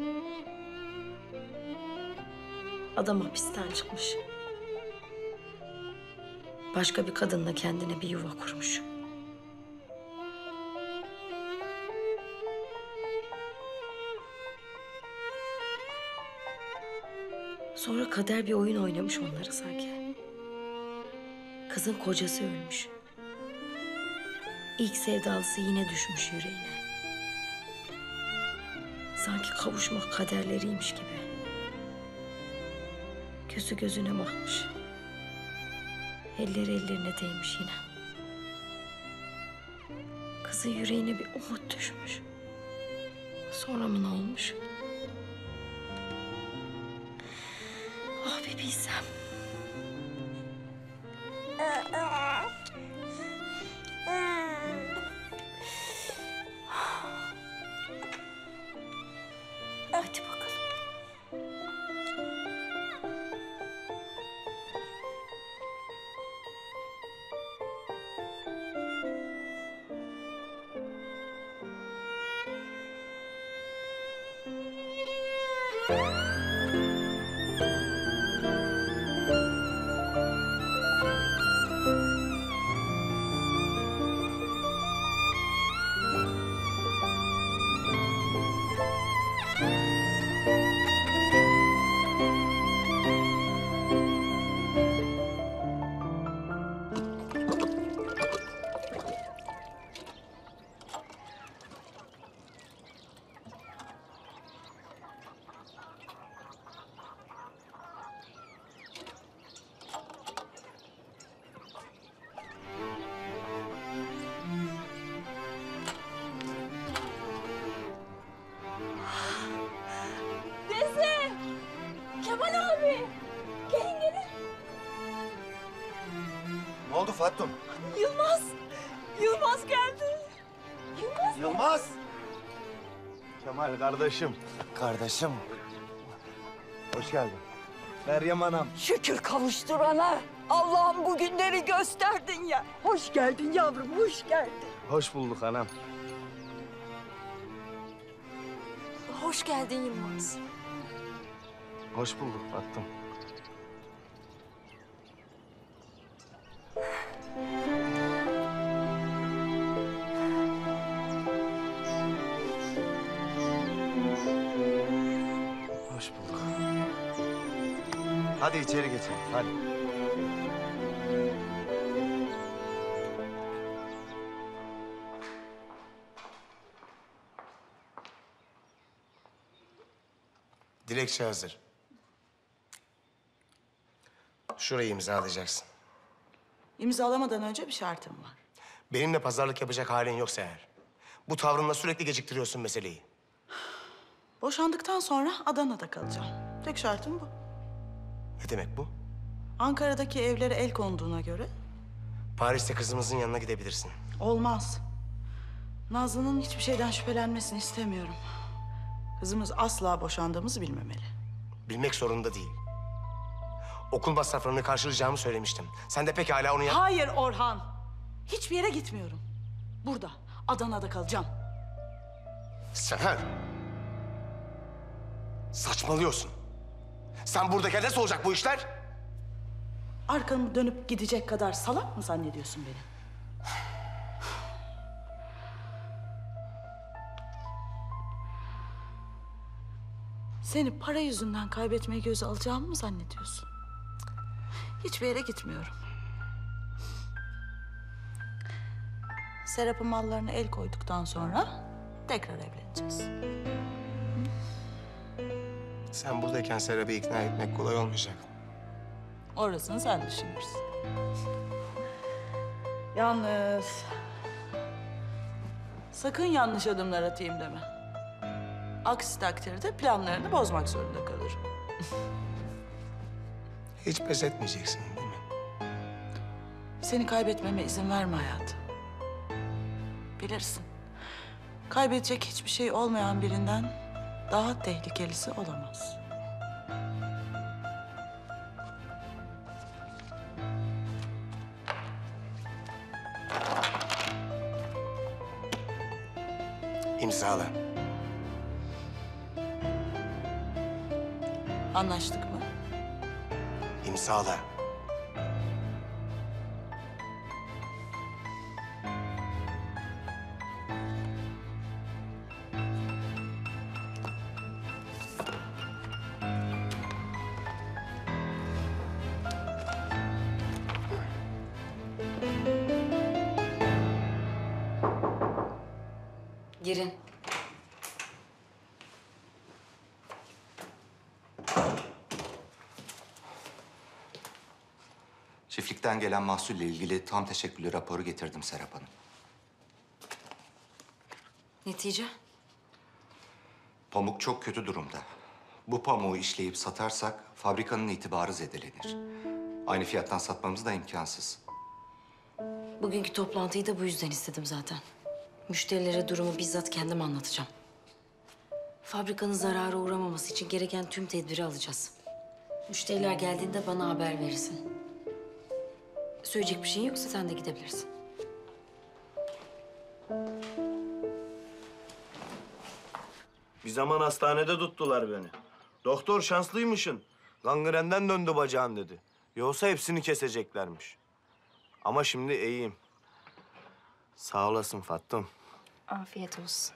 Adam hapisten çıkmış. Başka bir kadınla kendine bir yuva kurmuş. Sonra kader bir oyun oynamış onları sanki. Kızın kocası ölmüş. İlk sevdalısı yine düşmüş yüreğine. Sanki kavuşmak kaderleriymiş gibi. Gözü gözüne bakmış. Elleri ellerine değmiş yine. Kızın yüreğine bir umut düşmüş. Sonra mı ne olmuş? Ah bir bilsem. Hadi bakalım. Deze! Kemal abi! Gelin gelin. Ne oldu Fattum? Yılmaz! Yılmaz geldi. Yılmaz! Yılmaz! Kemal kardeşim. Kardeşim. Hoş geldin. Meryem Anam. Şükür kavuşturana. Allah'ım bu günleri gösterdin ya. Hoş geldin yavrum, hoş geldin. Hoş bulduk anam. Hoş geldin Yılmaz. Hoş bulduk Fattum. Hoş bulduk. Hadi içeri geçelim, hadi. Dilekçe hazır. Şurayı imzalayacaksın. İmzalamadan önce bir şartım var. Benimle pazarlık yapacak halin yoksa eğer. Bu tavrınla sürekli geciktiriyorsun meseleyi. Boşandıktan sonra Adana'da kalacağım. Tek şartım bu. Ne demek bu? Ankara'daki evlere el konduğuna göre Paris'te kızımızın yanına gidebilirsin. olmaz. Nazlı'nın hiçbir şeyden şüphelenmesini istemiyorum. Kızımız asla boşandığımızı bilmemeli. Bilmek zorunda değil. Okul masraflarını karşılayacağımı söylemiştim. Sen de pekala onu yap... Hayır Orhan. Hiçbir yere gitmiyorum. Burada, Adana'da kalacağım. Seher! Saçmalıyorsun. Sen buradayken nasıl olacak bu işler? Arkamı dönüp gidecek kadar salak mı zannediyorsun beni? Seni para yüzünden kaybetmeyi göze alacağımı mı zannediyorsun? Hiçbir yere gitmiyorum. Serap'ın mallarına el koyduktan sonra tekrar evleneceğiz. Sen buradayken Serap'ı ikna etmek kolay olmayacak. Orasını sen düşünürsün. Yalnız sakın yanlış adımlar atayım deme. Aksi takdirde planlarını bozmak zorunda kalırım. Hiç pes etmeyeceksin değil mi? Seni kaybetmeme izin verme hayatım. Bilirsin, kaybedecek hiçbir şey olmayan birinden daha tehlikelisi olamaz. İmzala. Anlaştık mı? İmzala. Girin. Çiftlikten gelen mahsulle ilgili tam teşekküllü raporu getirdim Serap Hanım. Netice? Pamuk çok kötü durumda. Bu pamuğu işleyip satarsak fabrikanın itibarı zedelenir. Aynı fiyattan satmamız da imkansız. Bugünkü toplantıyı da bu yüzden istedim zaten. Müşterilere durumu bizzat kendim anlatacağım. Fabrikanın zarara uğramaması için gereken tüm tedbiri alacağız. Müşteriler geldiğinde bana haber verirsin. Söyleyecek bir şeyin yoksa sen de gidebilirsin. Bir zaman hastanede tuttular beni. Doktor şanslıymışsın. Gangrenden döndü bacağın dedi. Yoksa hepsini keseceklermiş. Ama şimdi iyiyim. Sağ olasın Fattım. Afiyet olsun.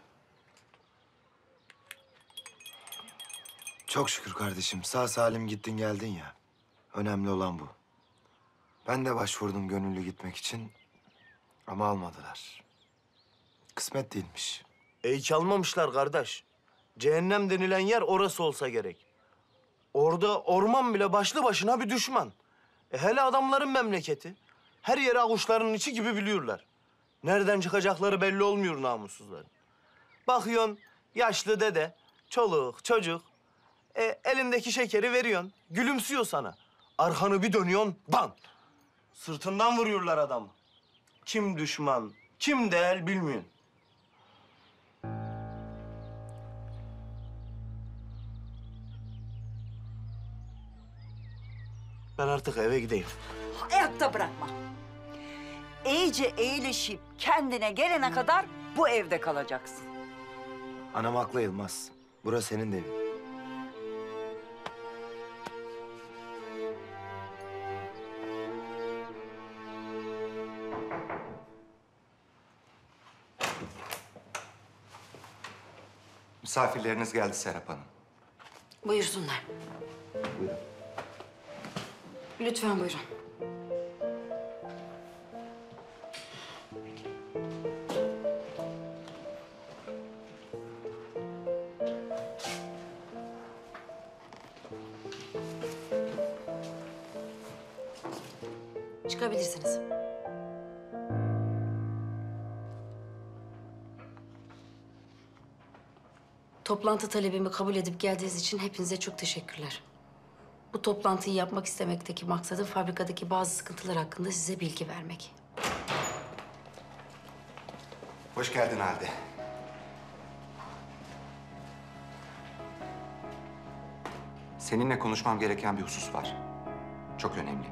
Çok şükür kardeşim. Sağ salim gittin geldin ya. Önemli olan bu. Ben de başvurdum gönüllü gitmek için. Ama almadılar. Kısmet değilmiş. Hiç almamışlar kardeş. Cehennem denilen yer orası olsa gerek. Orada orman bile başlı başına bir düşman. Hele adamların memleketi. Her yeri avuçlarının içi gibi biliyorlar. Nereden çıkacakları belli olmuyor namussuzların. Bakıyorsun yaşlı dede, çoluk, çocuk. Elindeki şekeri veriyorsun, gülümsüyor sana. Arkanı bir dönüyorsun, ban! Sırtından vuruyorlar adamı. Kim düşman, kim değil bilmiyorsun. Ben artık eve gideyim. Ayakta bırakma. İyice iyileşip kendine gelene kadar bu evde kalacaksın. Anam haklı Yılmaz. Burası senin de evin. Misafirleriniz geldi Serap Hanım. Buyursunlar. Buyurun. Lütfen buyurun. Çıkabilirsiniz. Toplantı talebimi kabul edip geldiğiniz için hepinize çok teşekkürler. Bu toplantıyı yapmak istemekteki maksadım fabrikadaki bazı sıkıntılar hakkında size bilgi vermek. Hoş geldin Halide. Seninle konuşmam gereken bir husus var. Çok önemli.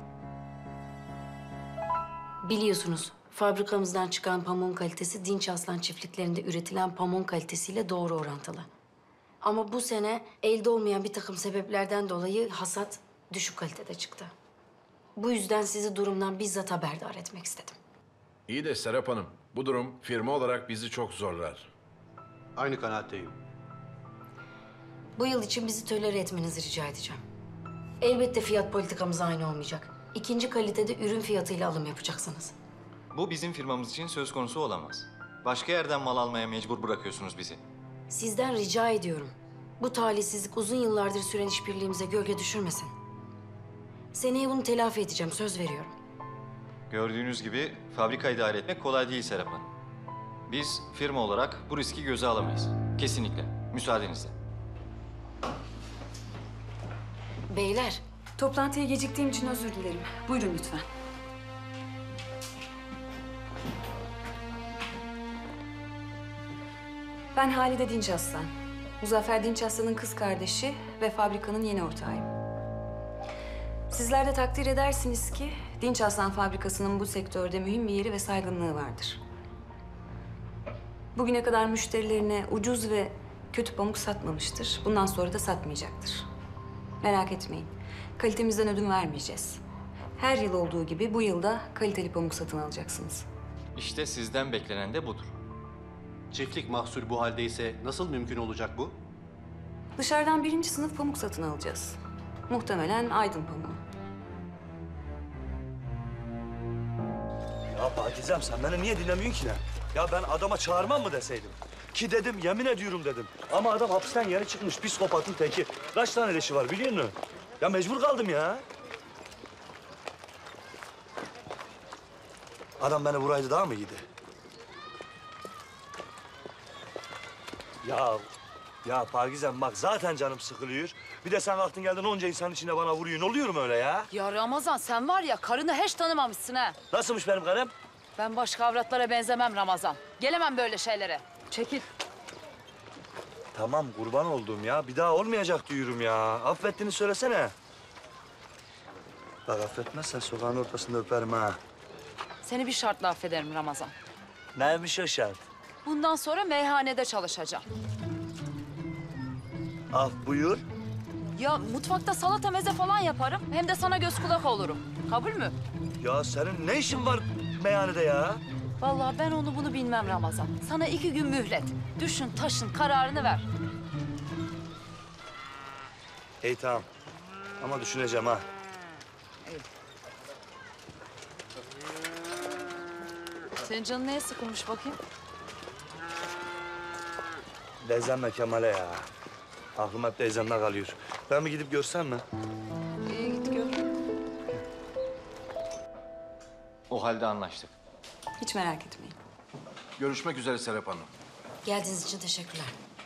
Biliyorsunuz, fabrikamızdan çıkan pamuğun kalitesi Dinç Aslan çiftliklerinde üretilen pamuğun kalitesiyle doğru orantılı. Ama bu sene elde olmayan bir takım sebeplerden dolayı hasat düşük kalitede çıktı. Bu yüzden sizi durumdan bizzat haberdar etmek istedim. İyi de Serap Hanım, bu durum firma olarak bizi çok zorlar. Aynı kanaatteyim. Bu yıl için bizi tolere etmenizi rica edeceğim. Elbette fiyat politikamız aynı olmayacak. İkinci kalitede ürün fiyatıyla alım yapacaksınız. Bu bizim firmamız için söz konusu olamaz. Başka yerden mal almaya mecbur bırakıyorsunuz bizi. Sizden rica ediyorum. Bu talihsizlik uzun yıllardır süren işbirliğimize gölge düşürmesin. Seneye bunu telafi edeceğim, söz veriyorum. Gördüğünüz gibi fabrika idare etmek kolay değil Serap Hanım. Biz firma olarak bu riski göze alamayız. Kesinlikle. Müsaadenizle. Beyler. Toplantıya geciktiğim için özür dilerim. Buyurun lütfen. Ben Halide Dinçaslan. Muzaffer Dinçaslan'ın kız kardeşi ve fabrikanın yeni ortağıyım. Sizler de takdir edersiniz ki Dinçaslan fabrikasının bu sektörde mühim bir yeri ve saygınlığı vardır. Bugüne kadar müşterilerine ucuz ve kötü pamuk satmamıştır. Bundan sonra da satmayacaktır. Merak etmeyin. Kalitemizden ödün vermeyeceğiz. Her yıl olduğu gibi bu yılda kaliteli pamuk satın alacaksınız. İşte sizden beklenen de budur. Çiftlik mahsul bu haldeyse nasıl mümkün olacak bu? Dışarıdan 1. sınıf pamuk satın alacağız. Muhtemelen Aydın pamuğu. Ya Pakizem sen beni niye dinlemiyorsun ki ne? Ya ben adama çağırmam mı deseydim? Ki dedim, yemin ediyorum dedim. Ama adam hapisten yeni çıkmış, psikopatın teki. Kaç tane leşi var biliyor musun? Ya mecbur kaldım ya. Adam beni vuraydı daha mı iyiydi? Ya Pakizem bak zaten canım sıkılıyor. Bir de sen kalktın geldin onca insanın içinde bana vuruyorsun. Oluyor mu öyle ya? Ya Ramazan sen var ya karını hiç tanımamışsın ha. Nasılmış benim karım? Ben başka avratlara benzemem Ramazan. Gelemem böyle şeylere. Çekil. Tamam kurban olduğum ya. Bir daha olmayacak diyorum ya. Affettiğini söylesene. Bak affetmezsen sokağın ortasında öperim ha. Seni bir şartla affederim Ramazan. Neymiş o şart? Bundan sonra meyhanede çalışacağım. Af buyur. Ya mutfakta salata meze falan yaparım. Hem de sana göz kulak olurum. Kabul mü? Ya senin ne işin var meyhanede ya? Vallahi ben onu bunu bilmem Ramazan. Sana 2 gün mühlet. Düşün, taşın, kararını ver. İyi tamam. Ama düşüneceğim ha. Senin canın neye sıkılmış bakayım? Teyzemle Kemal'e ya. Aklım hep teyzemle kalıyor. Ben bir gidip görsem mi? İyi git gör. O halde anlaştık. Hiç merak etmeyin. Görüşmek üzere Serap Hanım. Geldiğiniz için teşekkürler.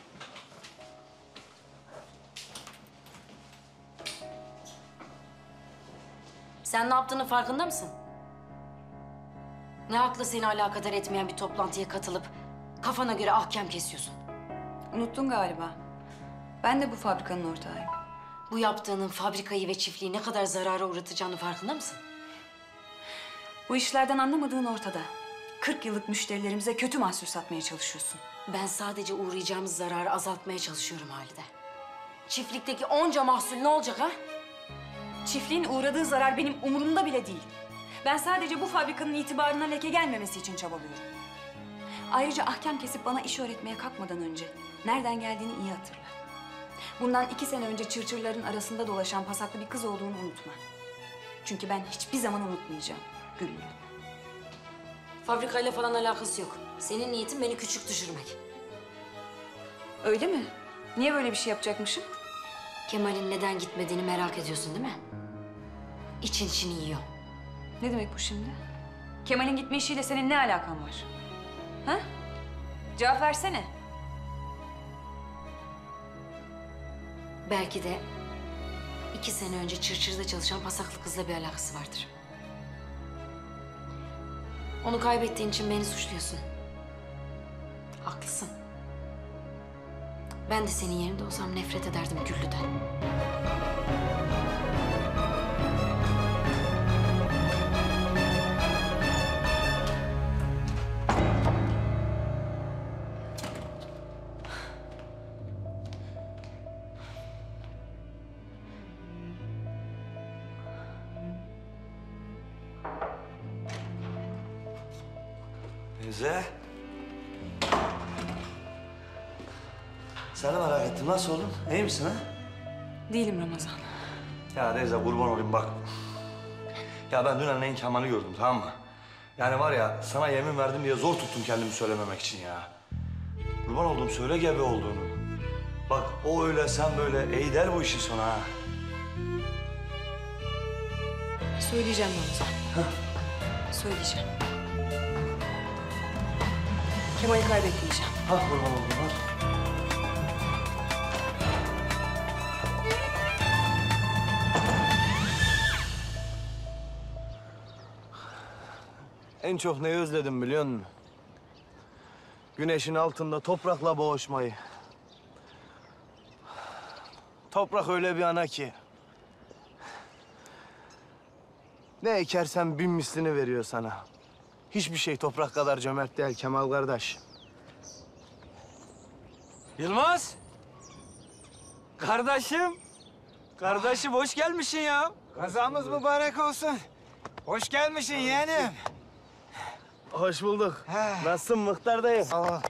Sen ne yaptığının farkında mısın? Ne hakla seni alakadar etmeyen bir toplantıya katılıp kafana göre ahkam kesiyorsun? Unuttun galiba. Ben de bu fabrikanın ortağıyım. Bu yaptığının fabrikayı ve çiftliği ne kadar zarara uğratacağını farkında mısın? Bu işlerden anlamadığın ortada. 40 yıllık müşterilerimize kötü mahsul satmaya çalışıyorsun. Ben sadece uğrayacağımız zararı azaltmaya çalışıyorum Halide. Çiftlikteki onca mahsul ne olacak ha? Çiftliğin uğradığı zarar benim umurumda bile değil. Ben sadece bu fabrikanın itibarına leke gelmemesi için çabalıyorum. Ayrıca ahkam kesip bana iş öğretmeye kalkmadan önce nereden geldiğini iyi hatırla. Bundan 2 sene önce çırçırların arasında dolaşan pasaklı bir kız olduğunu unutma. Çünkü ben hiçbir zaman unutmayacağım Güllü. Fabrikayla falan alakası yok. Senin niyetin beni küçük düşürmek. Öyle mi? Niye böyle bir şey yapacakmışım? Kemal'in neden gitmediğini merak ediyorsun değil mi? İçin içini yiyor. Ne demek bu şimdi? Kemal'in gitme işiyle senin ne alakan var? Ha? Cevap versene. Belki de 2 sene önce Çırçır'da çalışan pasaklı kızla bir alakası vardır. Onu kaybettiğin için beni suçluyorsun. Haklısın. Ben de senin yerinde olsam nefret ederdim Güllü'den. Teyze. Seni merak ettim. Nasıl oğlum? İyi misin ha? Değilim Ramazan. Ya teyze kurban olayım bak. Ya ben dün annenin Kemal'i gördüm tamam mı? Yani var ya sana yemin verdim diye zor tuttum kendimi söylememek için ya. Kurban oldum söyle gebe olduğunu. Bak o öyle sen böyle iyi der bu işin sonu ha. Söyleyeceğim Ramazan. Söyleyeceğim. Kemal'i kaybetmeyeceğim. Ha kurban oldum ha. En çok neyi özledim biliyor musun? Güneşin altında toprakla boğuşmayı. Toprak öyle bir ana ki. Ne ekersen bin mislini veriyor sana. Hiçbir şey toprak kadar cömert değil Kemal kardeş. Yılmaz. Kardeşim. Kardeşim hoş gelmişsin ya. Kazamız mübarek olsun. Hoş gelmişsin yeğenim. Hoş bulduk. Nasılsın Muhtar dayı? Sağ ol.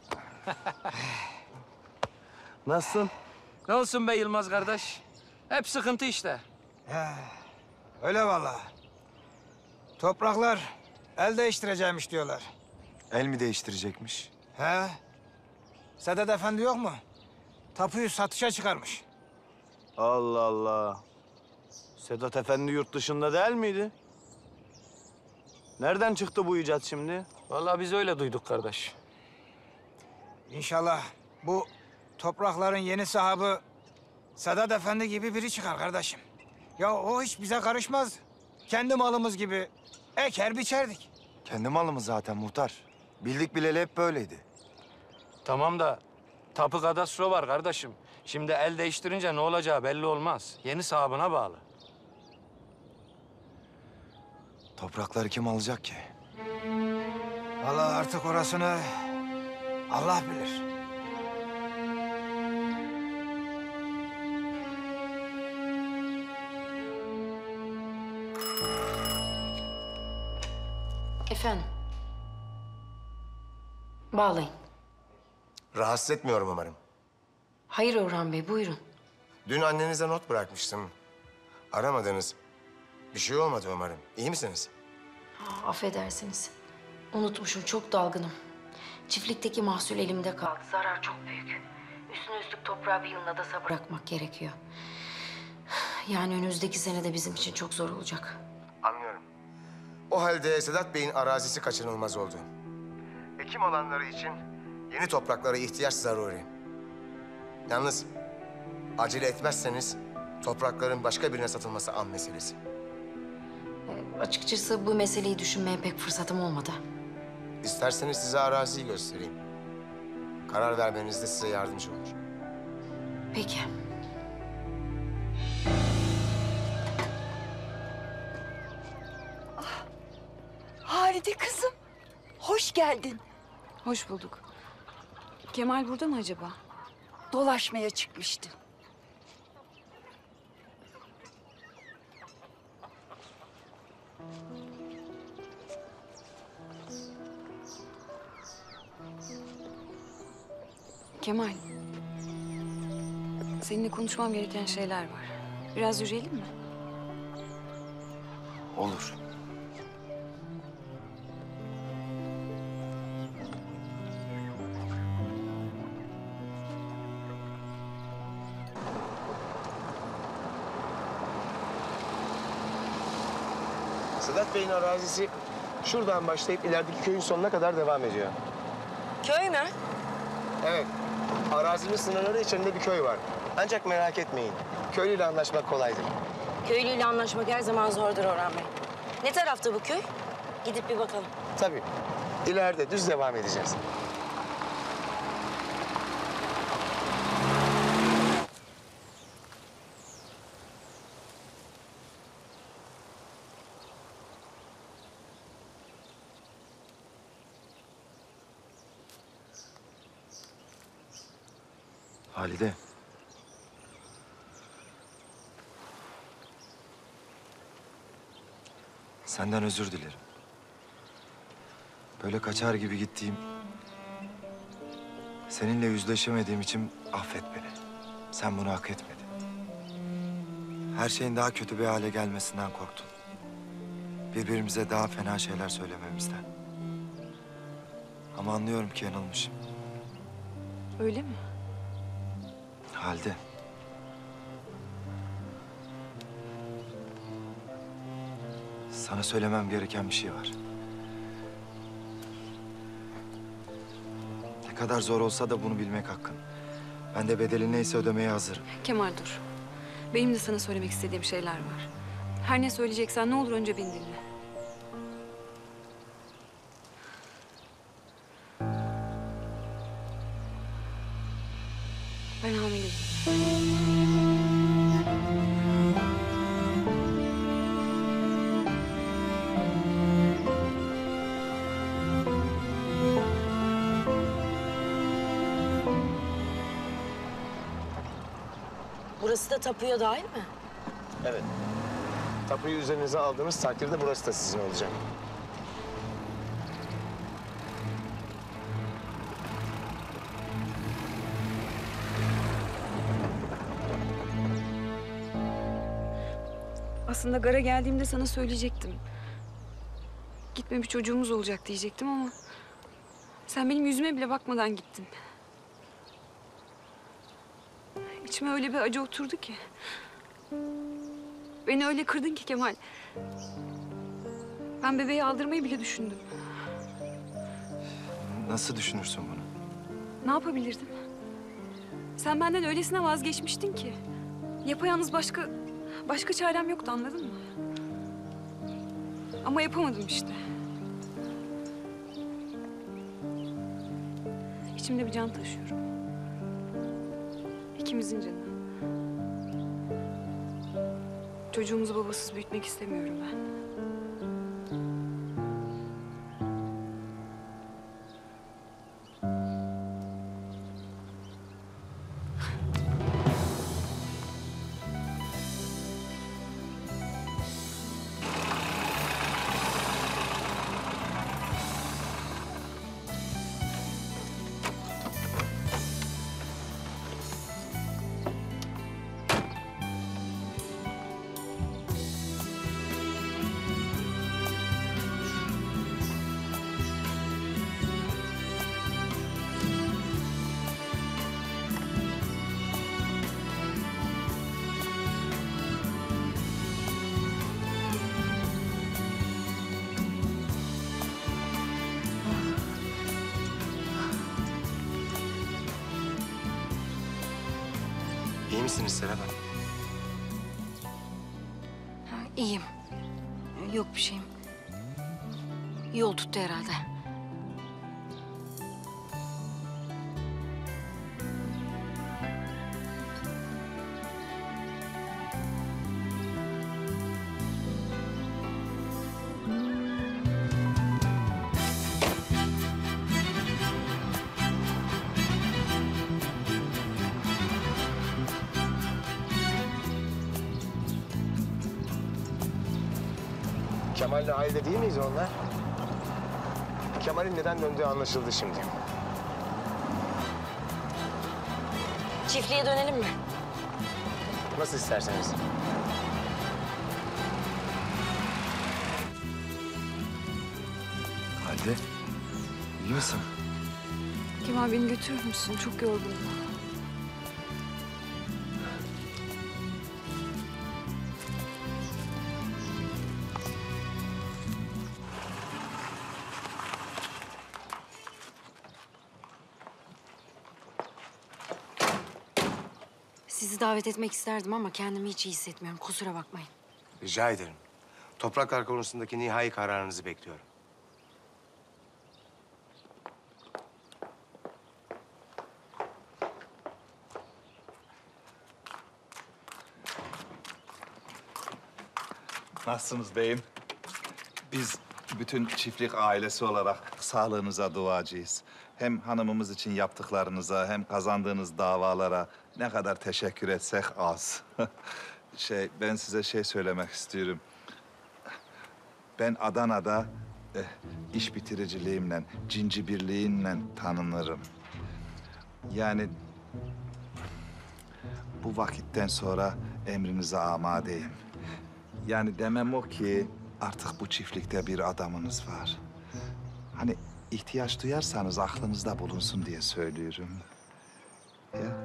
Nasılsın? Ne olsun be Yılmaz kardeş? Hep sıkıntı işte. Öyle vallahi. Topraklar el değiştireceğimiş diyorlar. El mi değiştirecekmiş? He. Sedat Efendi yok mu? Tapuyu satışa çıkarmış. Allah Allah. Sedat Efendi yurt dışında değil miydi? Nereden çıktı bu icat şimdi? Vallahi biz öyle duyduk kardeş. İnşallah bu toprakların yeni sahibi Sedat Efendi gibi biri çıkar kardeşim. Ya o hiç bize karışmaz. Kendi malımız gibi eker biçerdik. Kendi malımız zaten muhtar. Bildik bileli hep böyleydi. Tamam da tapu kadastro var kardeşim. Şimdi el değiştirince ne olacağı belli olmaz. Yeni sahibine bağlı. Toprakları kim alacak ki? Vallahi artık orasını Allah bilir. Efendim? Bağlayın. Rahatsız etmiyorum umarım. Hayır Orhan Bey, buyurun. Dün annenize not bırakmıştım. Aramadınız. Bir şey olmadı umarım. İyi misiniz? Affedersiniz. Unutmuşum, çok dalgınım. Çiftlikteki mahsul elimde kaldı. Zarar çok büyük. Üstüne üstlük toprağı bir yılına da sabır bırakmak gerekiyor. Yani önümüzdeki sene de bizim için çok zor olacak. Anlıyorum. O halde Sedat Bey'in arazisi kaçınılmaz oldu. Ekim alanları için yeni topraklara ihtiyaç zaruri. Yalnız acele etmezseniz toprakların başka birine satılması an meselesi. Açıkçası bu meseleyi düşünmeye pek fırsatım olmadı. İsterseniz size araziyi göstereyim. Karar vermenizde size yardımcı olur. Peki. Halide kızım, hoş geldin. Hoş bulduk. Kemal burada mı acaba? Dolaşmaya çıkmıştı. Kemal. Seninle konuşmam gereken şeyler var. Biraz yürüyelim mi? Olur. Sedat Bey'in arazisi şuradan başlayıp ilerideki köyün sonuna kadar devam ediyor. Köy mü? Evet. Arazinin sınırları içinde bir köy var. Ancak merak etmeyin. Köylüyle anlaşmak kolaydır. Köylüyle anlaşmak her zaman zordur Orhan Bey. Ne tarafta bu köy? Gidip bir bakalım. Tabii. İleride düz devam edeceğiz. Halide. Senden özür dilerim. Böyle kaçar gibi gittiğim, seninle yüzleşemediğim için affet beni. Sen bunu hak etmedin. Her şeyin daha kötü bir hale gelmesinden korktum. Birbirimize daha fena şeyler söylememizden. Ama anlıyorum ki yanılmışım. Öyle mi? Halde. Sana söylemem gereken bir şey var. Ne kadar zor olsa da bunu bilmek hakkın. Ben de bedeli neyse ödemeye hazırım. Kemal dur. Benim de sana söylemek istediğim şeyler var. Her ne söyleyeceksen ne olur önce beni dinle. Ben hamileyim. Burası da tapuya dahil mi? Evet. Tapuyu üzerinize aldığınız takdirde burası da sizin olacak. Aslında gara geldiğimde sana söyleyecektim. Gitme bir çocuğumuz olacak diyecektim ama... sen benim yüzüme bile bakmadan gittin. İçime öyle bir acı oturdu ki. Beni öyle kırdın ki Kemal. Ben bebeği aldırmayı bile düşündüm. Nasıl düşünürsün bunu? Ne yapabilirdim? Sen benden öylesine vazgeçmiştin ki. Yapayalnız başka çarem yoktu, anladın mı? Ama yapamadım işte. İçimde bir can taşıyorum. İkimizin canı. Çocuğumuzu babasız büyütmek istemiyorum ben. İyi misiniz Serap Hanım? İyiyim. Yok bir şeyim. Yol tuttu herhalde. Kemal'le aile değil miyiz onlar? Kemal'in neden döndüğü anlaşıldı şimdi. Çiftliğe dönelim mi? Nasıl isterseniz. Halide, iyi misin? Kemal beni götürür müsün? Çok yorgunum. Sizi davet etmek isterdim ama kendimi hiç iyi hissetmiyorum. Kusura bakmayın. Rica ederim. Topraklar konusundaki nihai kararınızı bekliyorum. Nasılsınız beyim? Biz bütün çiftlik ailesi olarak sağlığınıza duacıyız. Hem hanımımız için yaptıklarınıza hem kazandığınız davalara ne kadar teşekkür etsek az. Ben size söylemek istiyorum. Ben Adana'da iş bitiriciliğimle, cinci birliğimle tanınırım. Yani bu vakitten sonra emrinize amadeyim. Yani demem o ki artık bu çiftlikte bir adamınız var. Hani ihtiyaç duyarsanız aklınızda bulunsun diye söylüyorum. Ya.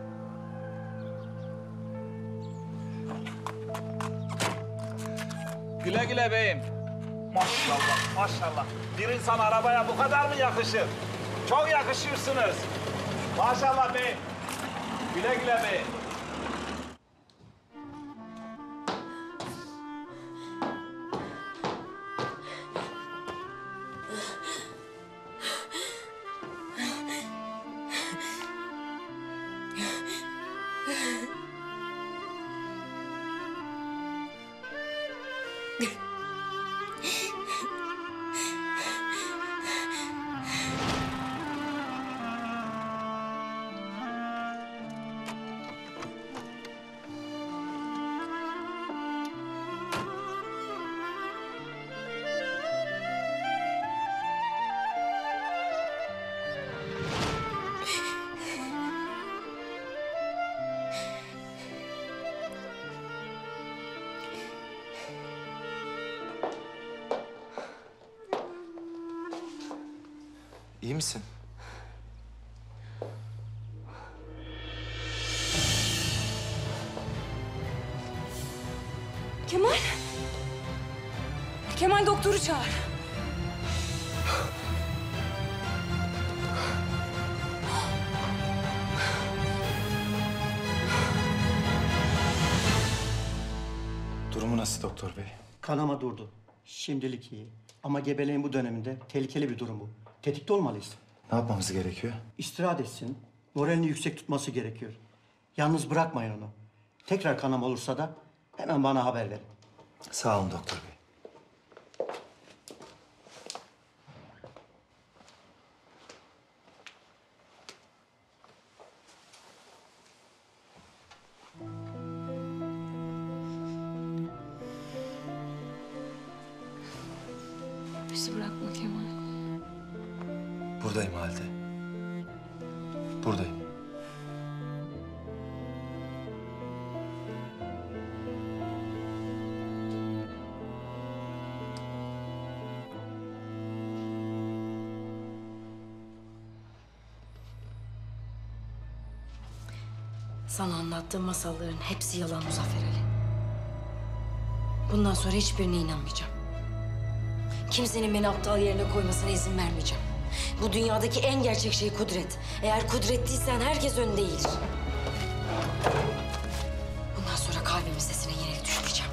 Güle güle beyim. Maşallah, maşallah. Bir insan arabaya bu kadar mı yakışır? Çok yakışıyorsunuz. Maşallah bey. Güle güle bey. İyi misin? Kemal. Kemal doktoru çağır. Durumu nasıl doktor bey? Kanama durdu. Şimdilik iyi. Ama gebeliğin bu döneminde tehlikeli bir durum bu. Tetikte olmalıyız. Ne yapmamız gerekiyor? İstirahat etsin. Moralini yüksek tutması gerekiyor. Yalnız bırakmayın onu. Tekrar kanama olursa da hemen bana haber verin. Sağ olun doktor bey. Bizi bırakma Kemal. Buradayım Halide. Buradayım. Sana anlattığım masalların hepsi yalan Muzaffer Ali. Bundan sonra hiçbirine inanmayacağım. Kimsenin beni aptal yerine koymasına izin vermeyeceğim. Bu dünyadaki en gerçek şey kudret. Eğer kudretliysen herkes önünde eğilir. Bundan sonra kalbimin sesine yenik düşmeyeceğim.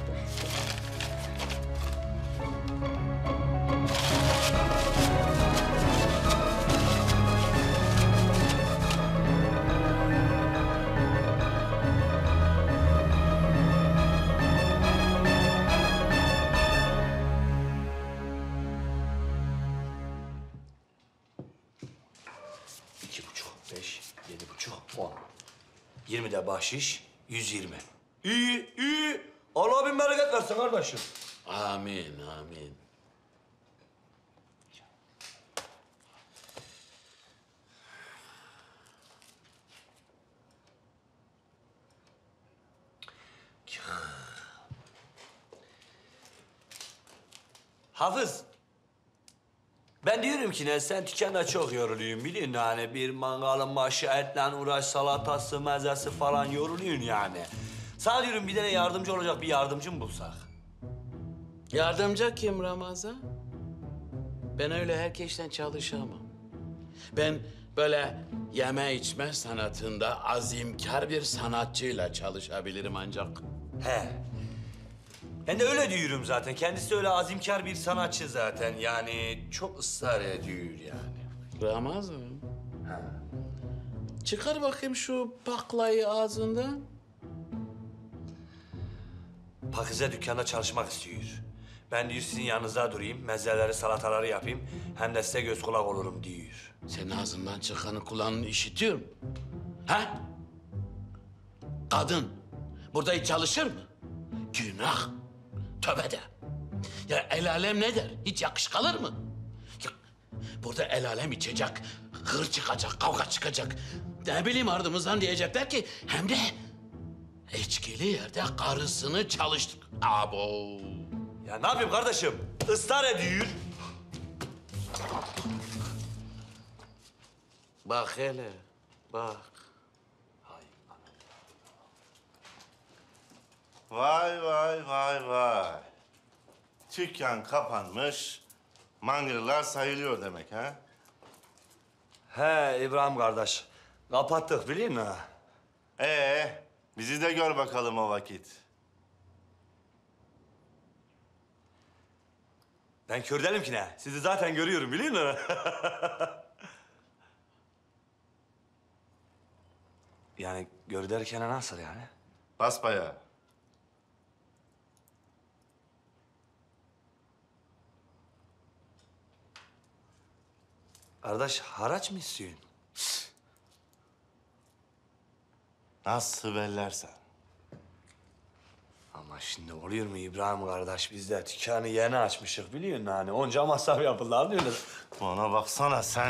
Beş, 7,5, 10. 20 de bahşiş, 120. İyi, iyi. Allah bin bereket versin kardeşim. Amin, amin. Hafız. Ben diyorum ki ne, sen dükkanda çok yoruluyorsun biliyorsun yani. Bir mangalın başı, etle uğraş, salatası, mezesi falan yoruluyorsun yani. Sana diyorum bir tane yardımcı olacak bir yardımcı mı bulsak? Yardımcı kim Ramazan? Ben öyle herkesten çalışamam. Ben böyle yeme içme sanatında azimkar bir sanatçıyla çalışabilirim ancak. He. Ben de öyle diyorum zaten. Kendisi de öyle azimkar bir sanatçı zaten. Yani çok ısrar ediyor yani. Ramazan. Çıkar bakayım şu baklayı ağzından. Pakize dükkanda çalışmak istiyor. Ben diyor sizin yanınızda durayım, mezeleri, salataları yapayım. Hem de size göz kulak olurum diyor. Senin ağzından çıkanı kulağın işitiyor mu? Ha? Kadın burada hiç çalışır mı? Günah. Tövbe de. Ya el alem ne der? Hiç yakışık alır mı? Ya, burada el alem içecek, hır çıkacak, kavga çıkacak. Ne bileyim ardımızdan diyecekler ki hem de içkili yerde karısını çalıştık. Abo. Ya ne yapayım kardeşim? Israr ediyor. Bak hele, bak. Vay vay vay vay. Dükkan kapanmış, mangırlar sayılıyor demek ha? He İbrahim kardeş. Kapattık biliyor musun? Bizi de gör bakalım o vakit. Ben kör değilim ki ne? Sizi zaten görüyorum biliyor musun? Yani gör derken nasıl yani? Basbayağı. Kardeş haraç mı istiyorsun? Nasıl bellersen. Ama şimdi oluyor mu İbrahim kardeş? Biz de dükkanı yeni açmışık biliyor musun? Hani onca masraf yapıldı anlıyorsun. Bana baksana sen.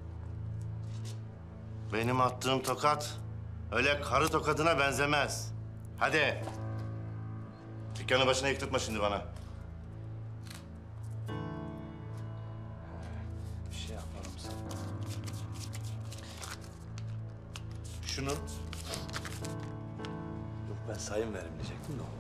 Benim attığım tokat öyle karı tokadına benzemez. Hadi. Dükkanı başına yıktırtma şimdi bana. Bir şey yapalım sana. Şunun... Yok ben sayın verim diyecektim de o.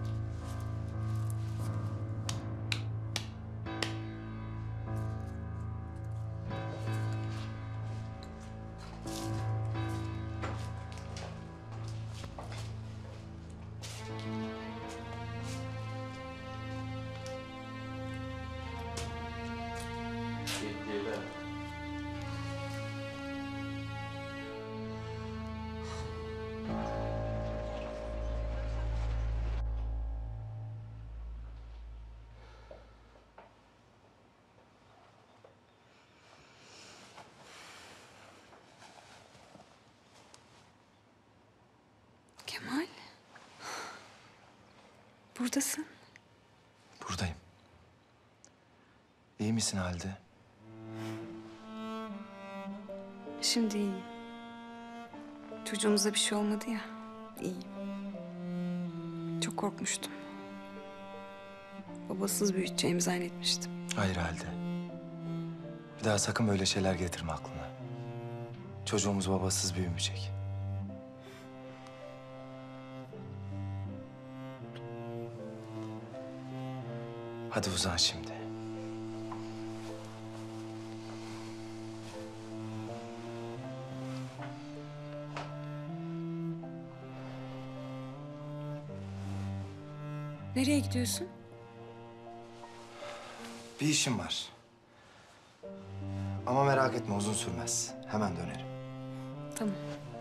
Kemal. Buradasın. Buradayım. İyi misin Halide? Şimdi iyiyim. Çocuğumuza bir şey olmadı ya. İyiyim. Çok korkmuştum. Babasız büyüteceğimi zannetmiştim. Hayır Halide. Bir daha sakın böyle şeyler getirme aklına. Çocuğumuz babasız büyümeyecek. Hadi uzan şimdi. Nereye gidiyorsun? Bir işim var. Ama merak etme uzun sürmez. Hemen dönerim. Tamam.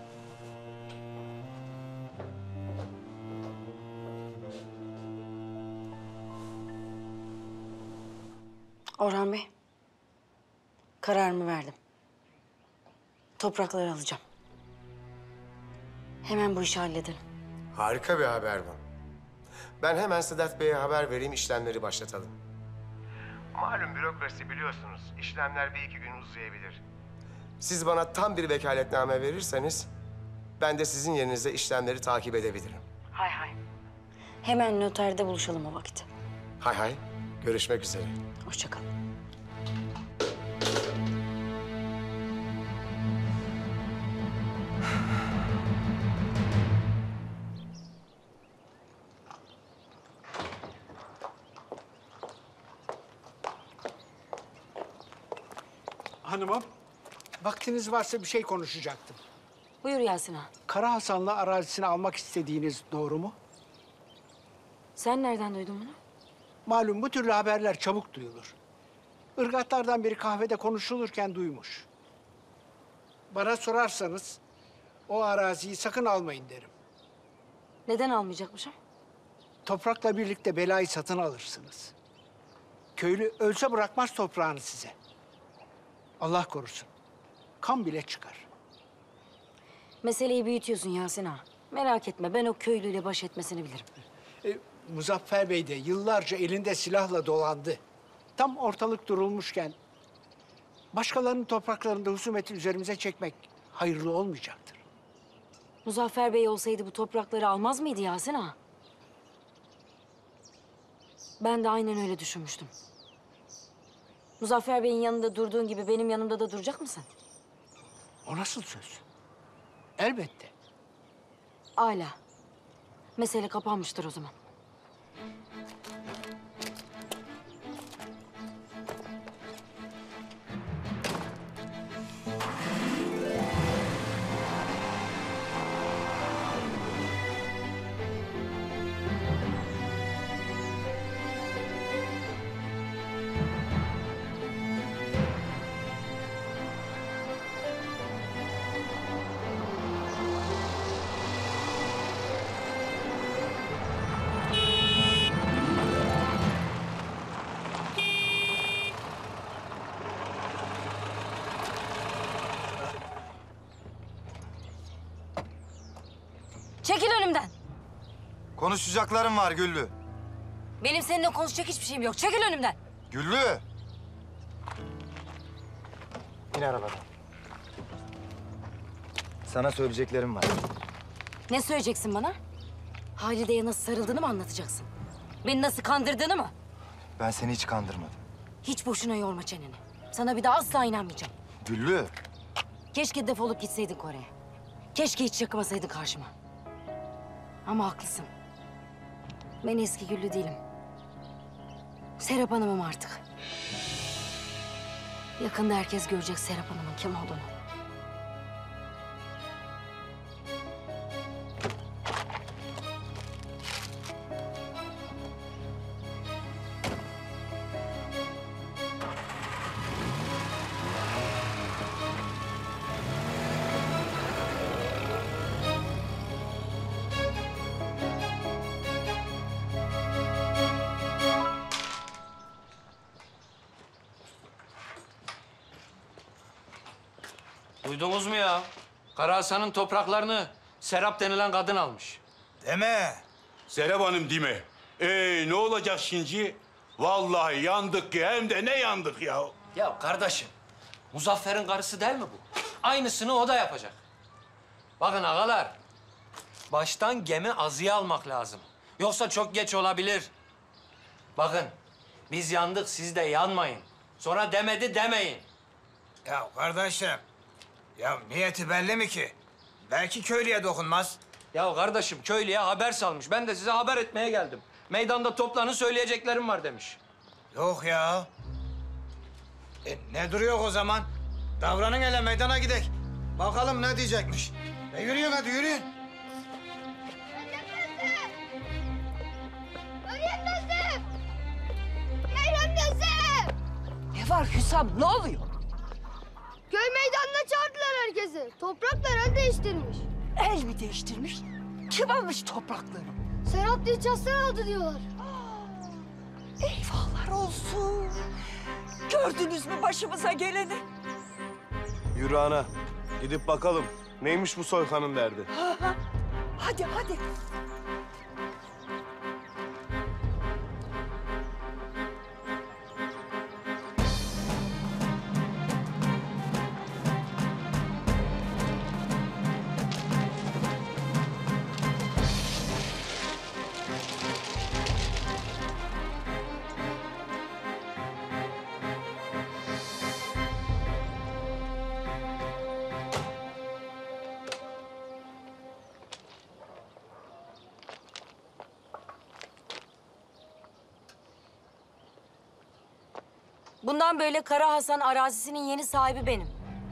Orhan Bey, kararımı verdim. Toprakları alacağım. Hemen bu işi halledelim. Harika bir haber bu. Ben hemen Sedat Bey'e haber vereyim, işlemleri başlatalım. Malum bürokrasi biliyorsunuz, işlemler 1-2 gün uzayabilir. Siz bana tam bir vekaletname verirseniz, ben de sizin yerinize işlemleri takip edebilirim. Hay hay. Hemen noterde buluşalım o vakit. Hay hay, görüşmek üzere. Hoşça kal. Hanımım, vaktiniz varsa bir şey konuşacaktım. Buyur Yasin ağa. Kara Hasan'la arazisini almak istediğiniz doğru mu? Sen nereden duydun bunu? Malum bu türlü haberler çabuk duyulur. Irgatlardan biri kahvede konuşulurken duymuş. Bana sorarsanız o araziyi sakın almayın derim. Neden almayacakmışım? Toprakla birlikte belayı satın alırsınız. Köylü ölse bırakmaz toprağını size. Allah korusun. Kan bile çıkar. Meseleyi büyütüyorsun Yasin ağa. Merak etme, ben o köylüyle baş etmesini bilirim. Muzaffer Bey de yıllarca elinde silahla dolandı. Tam ortalık durulmuşken başkalarının topraklarında husumeti üzerimize çekmek hayırlı olmayacaktır. Muzaffer Bey olsaydı bu toprakları almaz mıydı Yasin ağa? Ben de aynen öyle düşünmüştüm. Muzaffer Bey'in yanında durduğun gibi benim yanımda da duracak mısın? O nasıl söz? Elbette. Âlâ. Mesele kapanmıştır o zaman. Çekil önümden. Konuşacaklarım var Güllü. Benim seninle konuşacak hiçbir şeyim yok. Çekil önümden. Güllü! İn arabadan. Sana söyleyeceklerim var. Ne söyleyeceksin bana? Halide'ye nasıl sarıldığını mı anlatacaksın? Beni nasıl kandırdığını mı? Ben seni hiç kandırmadım. Hiç boşuna yorma çeneni. Sana bir daha asla inanmayacağım. Güllü! Keşke defolup gitseydin Kore'ye. Keşke hiç çıkmasaydın karşıma. Ama haklısın. Ben eski Güllü değilim. Serap Hanım'ım artık. Yakında herkes görecek Serap Hanım'ın kim olduğunu. Duydunuz mu ya? Kara Hasan'ın topraklarını Serap denilen kadın almış. Deme. Serap Hanım değil mi? Ne olacak şimdi? Vallahi yandık ki hem de ne yandık ya. Ya kardeşim, Muzaffer'in karısı değil mi bu? Aynısını o da yapacak. Bakın ağalar, baştan gemi azıya almak lazım. Yoksa çok geç olabilir. Bakın, biz yandık, siz de yanmayın. Sonra demedi demeyin. Ya kardeşim, ya niyeti belli mi ki? Belki köylüye dokunmaz. Ya kardeşim, köylüye haber salmış. Ben de size haber etmeye geldim. Meydanda toplanın, söyleyeceklerim var demiş. Yok ya. Ne duruyor o zaman? Davranın hele meydana gidek. Bakalım ne diyecekmiş. Yürüyün hadi yürüyün. Meryem teyze! Ne var Hüsam, ne oluyor? Köy meydanına çağırdılar herkesi. Topraklar el değiştirmiş. El mi değiştirmiş? Kim almış toprakları? Serhat Dilças'tan aldı diyorlar. Eyvahlar olsun. Gördünüz mü başımıza geleni? Yürü ana. Gidip bakalım. Neymiş bu soykanın derdi? Hadi hadi. Bundan böyle Kara Hasan arazisinin yeni sahibi benim.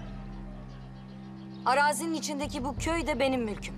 Arazinin içindeki bu köy de benim mülküm.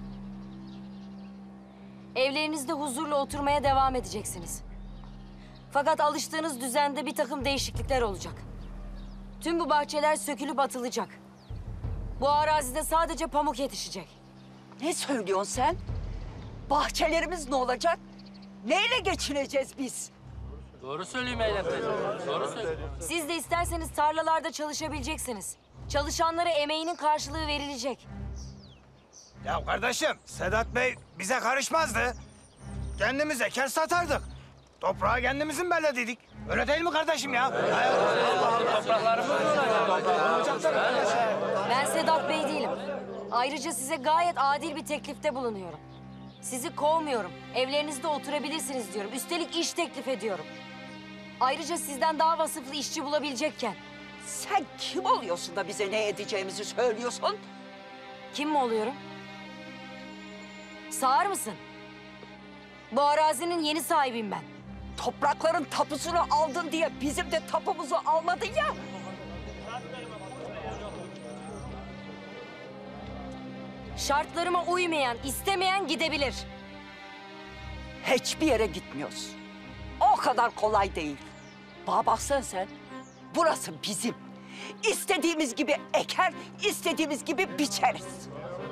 Evlerinizde huzurla oturmaya devam edeceksiniz. Fakat alıştığınız düzende bir takım değişiklikler olacak. Tüm bu bahçeler sökülüp atılacak. Bu arazide sadece pamuk yetişecek. Ne söylüyorsun sen? Bahçelerimiz ne olacak? Neyle geçineceğiz biz? Doğru söyleyeyim Meyrem teyze. Doğru söylüyor. Siz de isterseniz tarlalarda çalışabileceksiniz. Çalışanlara emeğinin karşılığı verilecek. Ya kardeşim, Sedat Bey bize karışmazdı. Kendimiz eker satardık. Toprağı kendimizin bellediydik. Öyle değil mi kardeşim ya? Ben Sedat Bey değilim. Ayrıca size gayet adil bir teklifte bulunuyorum. Sizi kovmuyorum. Evlerinizde oturabilirsiniz diyorum. Üstelik iş teklif ediyorum. Ayrıca sizden daha vasıflı işçi bulabilecekken. Sen kim oluyorsun da bize ne edeceğimizi söylüyorsun? Kim mi oluyorum? Sağır mısın? Bu arazinin yeni sahibiyim ben. Toprakların tapusunu aldın diye bizim de tapumuzu almadın ya. Şartlarıma uymayan, istemeyen gidebilir. Hiçbir yere gitmiyoruz. O kadar kolay değil. Bana baksana sen. Burası bizim. İstediğimiz gibi eker, istediğimiz gibi biçeriz.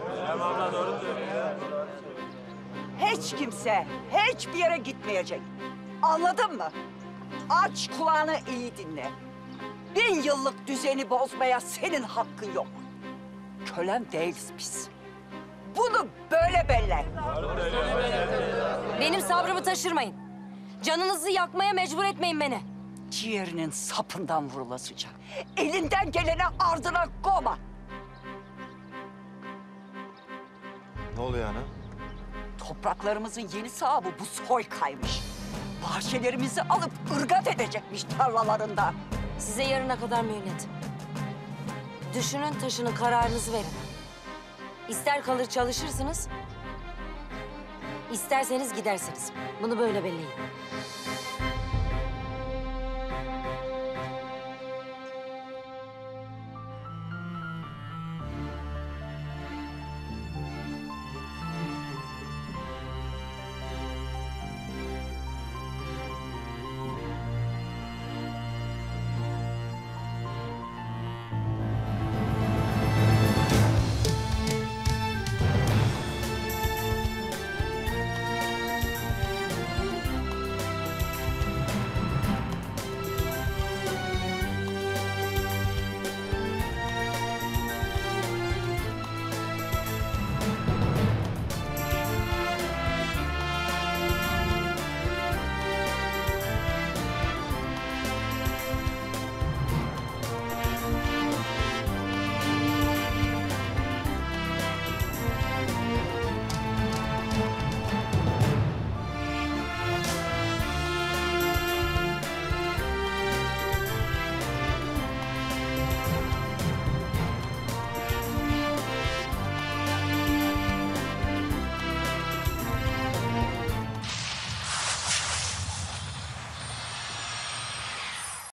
Hiç kimse hiçbir yere gitmeyecek. Anladın mı? Aç kulağını iyi dinle. 1000 yıllık düzeni bozmaya senin hakkın yok. Kölen değiliz biz. bunu böyle beller. Benim sabrımı taşırmayın. Canınızı yakmaya mecbur etmeyin beni. Ciğerinin sapından vurulasıca. Elinden gelene ardına koyma. Ne oluyor ana? Topraklarımızın yeni sahibi bu soykaymış. Bahçelerimizi alıp ırgat edecekmiş tarlalarında. Size yarına kadar mühlet. Düşünün, taşının kararınızı verin. İster kalır çalışırsınız, isterseniz gidersiniz. Bunu böyle belleyin.